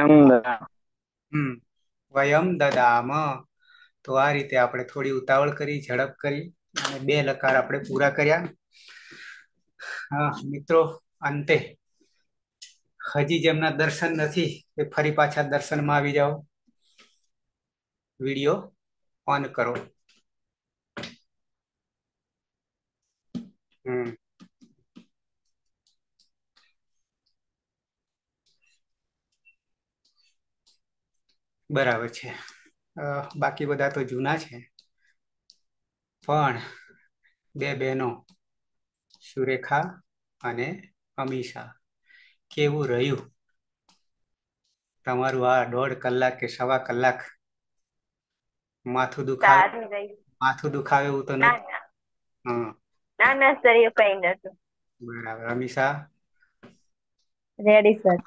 વયમ દદામ. તો આ રીતે આપણે થોડી ઉતાવળ કરી, ઝડપ કરી અને 2 લકાર આપણે પૂરા કર્યા. હા મિત્રો, અંતે હજી જેમના દર્શન નથી એ ફરી પાછા દર્શનમાં આવી જાઓ. વિડીયો ઓન કરો. બરાબર છે. બાકી બધા તો જૂના છે પણ 2 બહેનો સુરેખા અને અમીષા, કેવું રહ્યું તમારું આ 1.5 કલાક કે 1.25 કલાક? માથું દુખાવે એવું તો નથી? ના સર, એવું કઈ નતું. બરાબર. Amisha ready sir.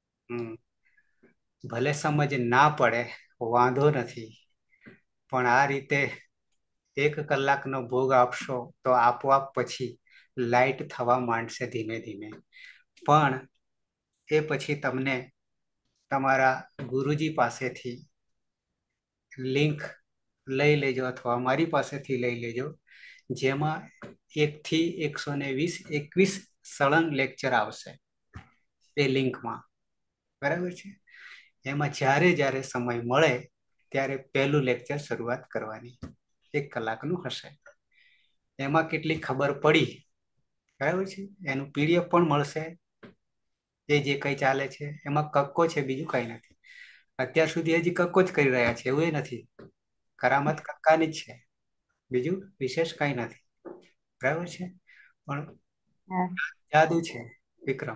ભલે સમજ ના પડે વાંધો નથી, પણ આ રીતે 1 કલાકનો ભોગ આપશો તો આપોઆપ પછી લાઈટ થવા માંડશે ધીમે ધીમે. પણ એ પછી તમને તમારા ગુરુજી પાસેથી લિંક લઈ લેજો અથવા મારી પાસેથી લઈ લેજો, જેમાં 1 થી 120-21 સળંગ લેક્ચર આવશે એ લિંકમાં. બરાબર છે. એમાં જ્યારે જ્યારે સમય મળે ત્યારે પહેલું લેક્ચર શરૂઆત કરવાની. 1 કલાકનું હશે. એમાં કેટલી ખબર પડી, બરાબર છે, એનું પીડીએફ પણ મળશે. એ જે કંઈ ચાલે છે એમાં કક્કો છે, બીજું કંઈ નથી. અત્યાર સુધી હજી કક્કો જ કરી રહ્યા છે એવું નથી. કરામત કક્કાની જ છે, બીજું વિશેષ કંઈ નથી. બરાબર છે. પણ જાદુ છે વિક્રમ,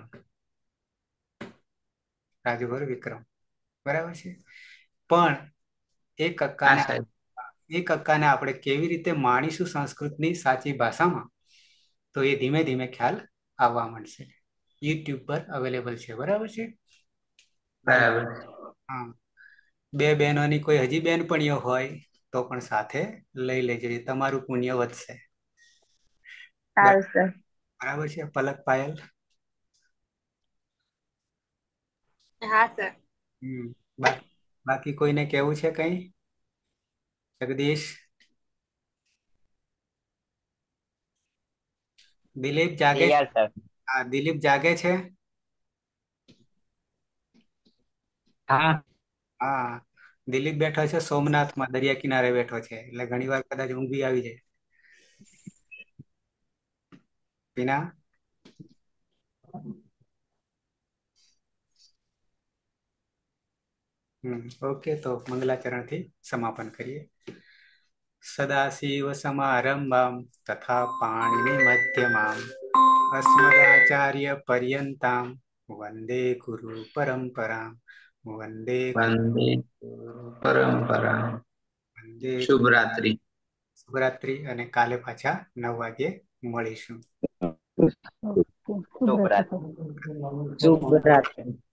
રાજુભર વિક્રમ. બરાબર છે. પણ એ કક્કાને આપણે કેવી રીતે માણીશું સંસ્કૃતની સાચી ભાષામાં, તો એ ધીમે ધીમે ખ્યાલ આવવા માંડશે. યુટ્યુબ પર અવેલેબલ છે. બરાબર છે. બરાબર. હા, 2 બહેનોની કોઈ હજી બેનપણીઓ હોય તો પણ સાથે લઈ લેજો, તમારું પુણ્ય વધશે. બરાબર છે. પલક, પાયલ? હા સર. બાકી કોઈને કેવું છે કઈ? જગદીશ? દિલીપ જાગે છે? Clear sir. હા, દિલીપ જાગે છે? હા હા, દિલીપ બેઠો છે સોમનાથમાં, દરિયા કિનારે બેઠો છે, એટલે ઘણી વાર કદાચ ઊંઘ બી આવી જાય. ટીના? ઓકે, તો મંગલાચરણથી સમાપન કરીએ. સદાશિવ સમારંભામ તથા પાણિની મધ્યમામ અસ્મદાચાર્ય પર્યંતામ વંદે ગુરુ પરંપરામ વંદે વંદે પરંપરા. વંદે શુભરાત્રી. શુભરાત્રી. અને કાલે પાછા 9 વાગે મળીશું. ઓકે, શુભરાત્રી. શુભરાત્રી.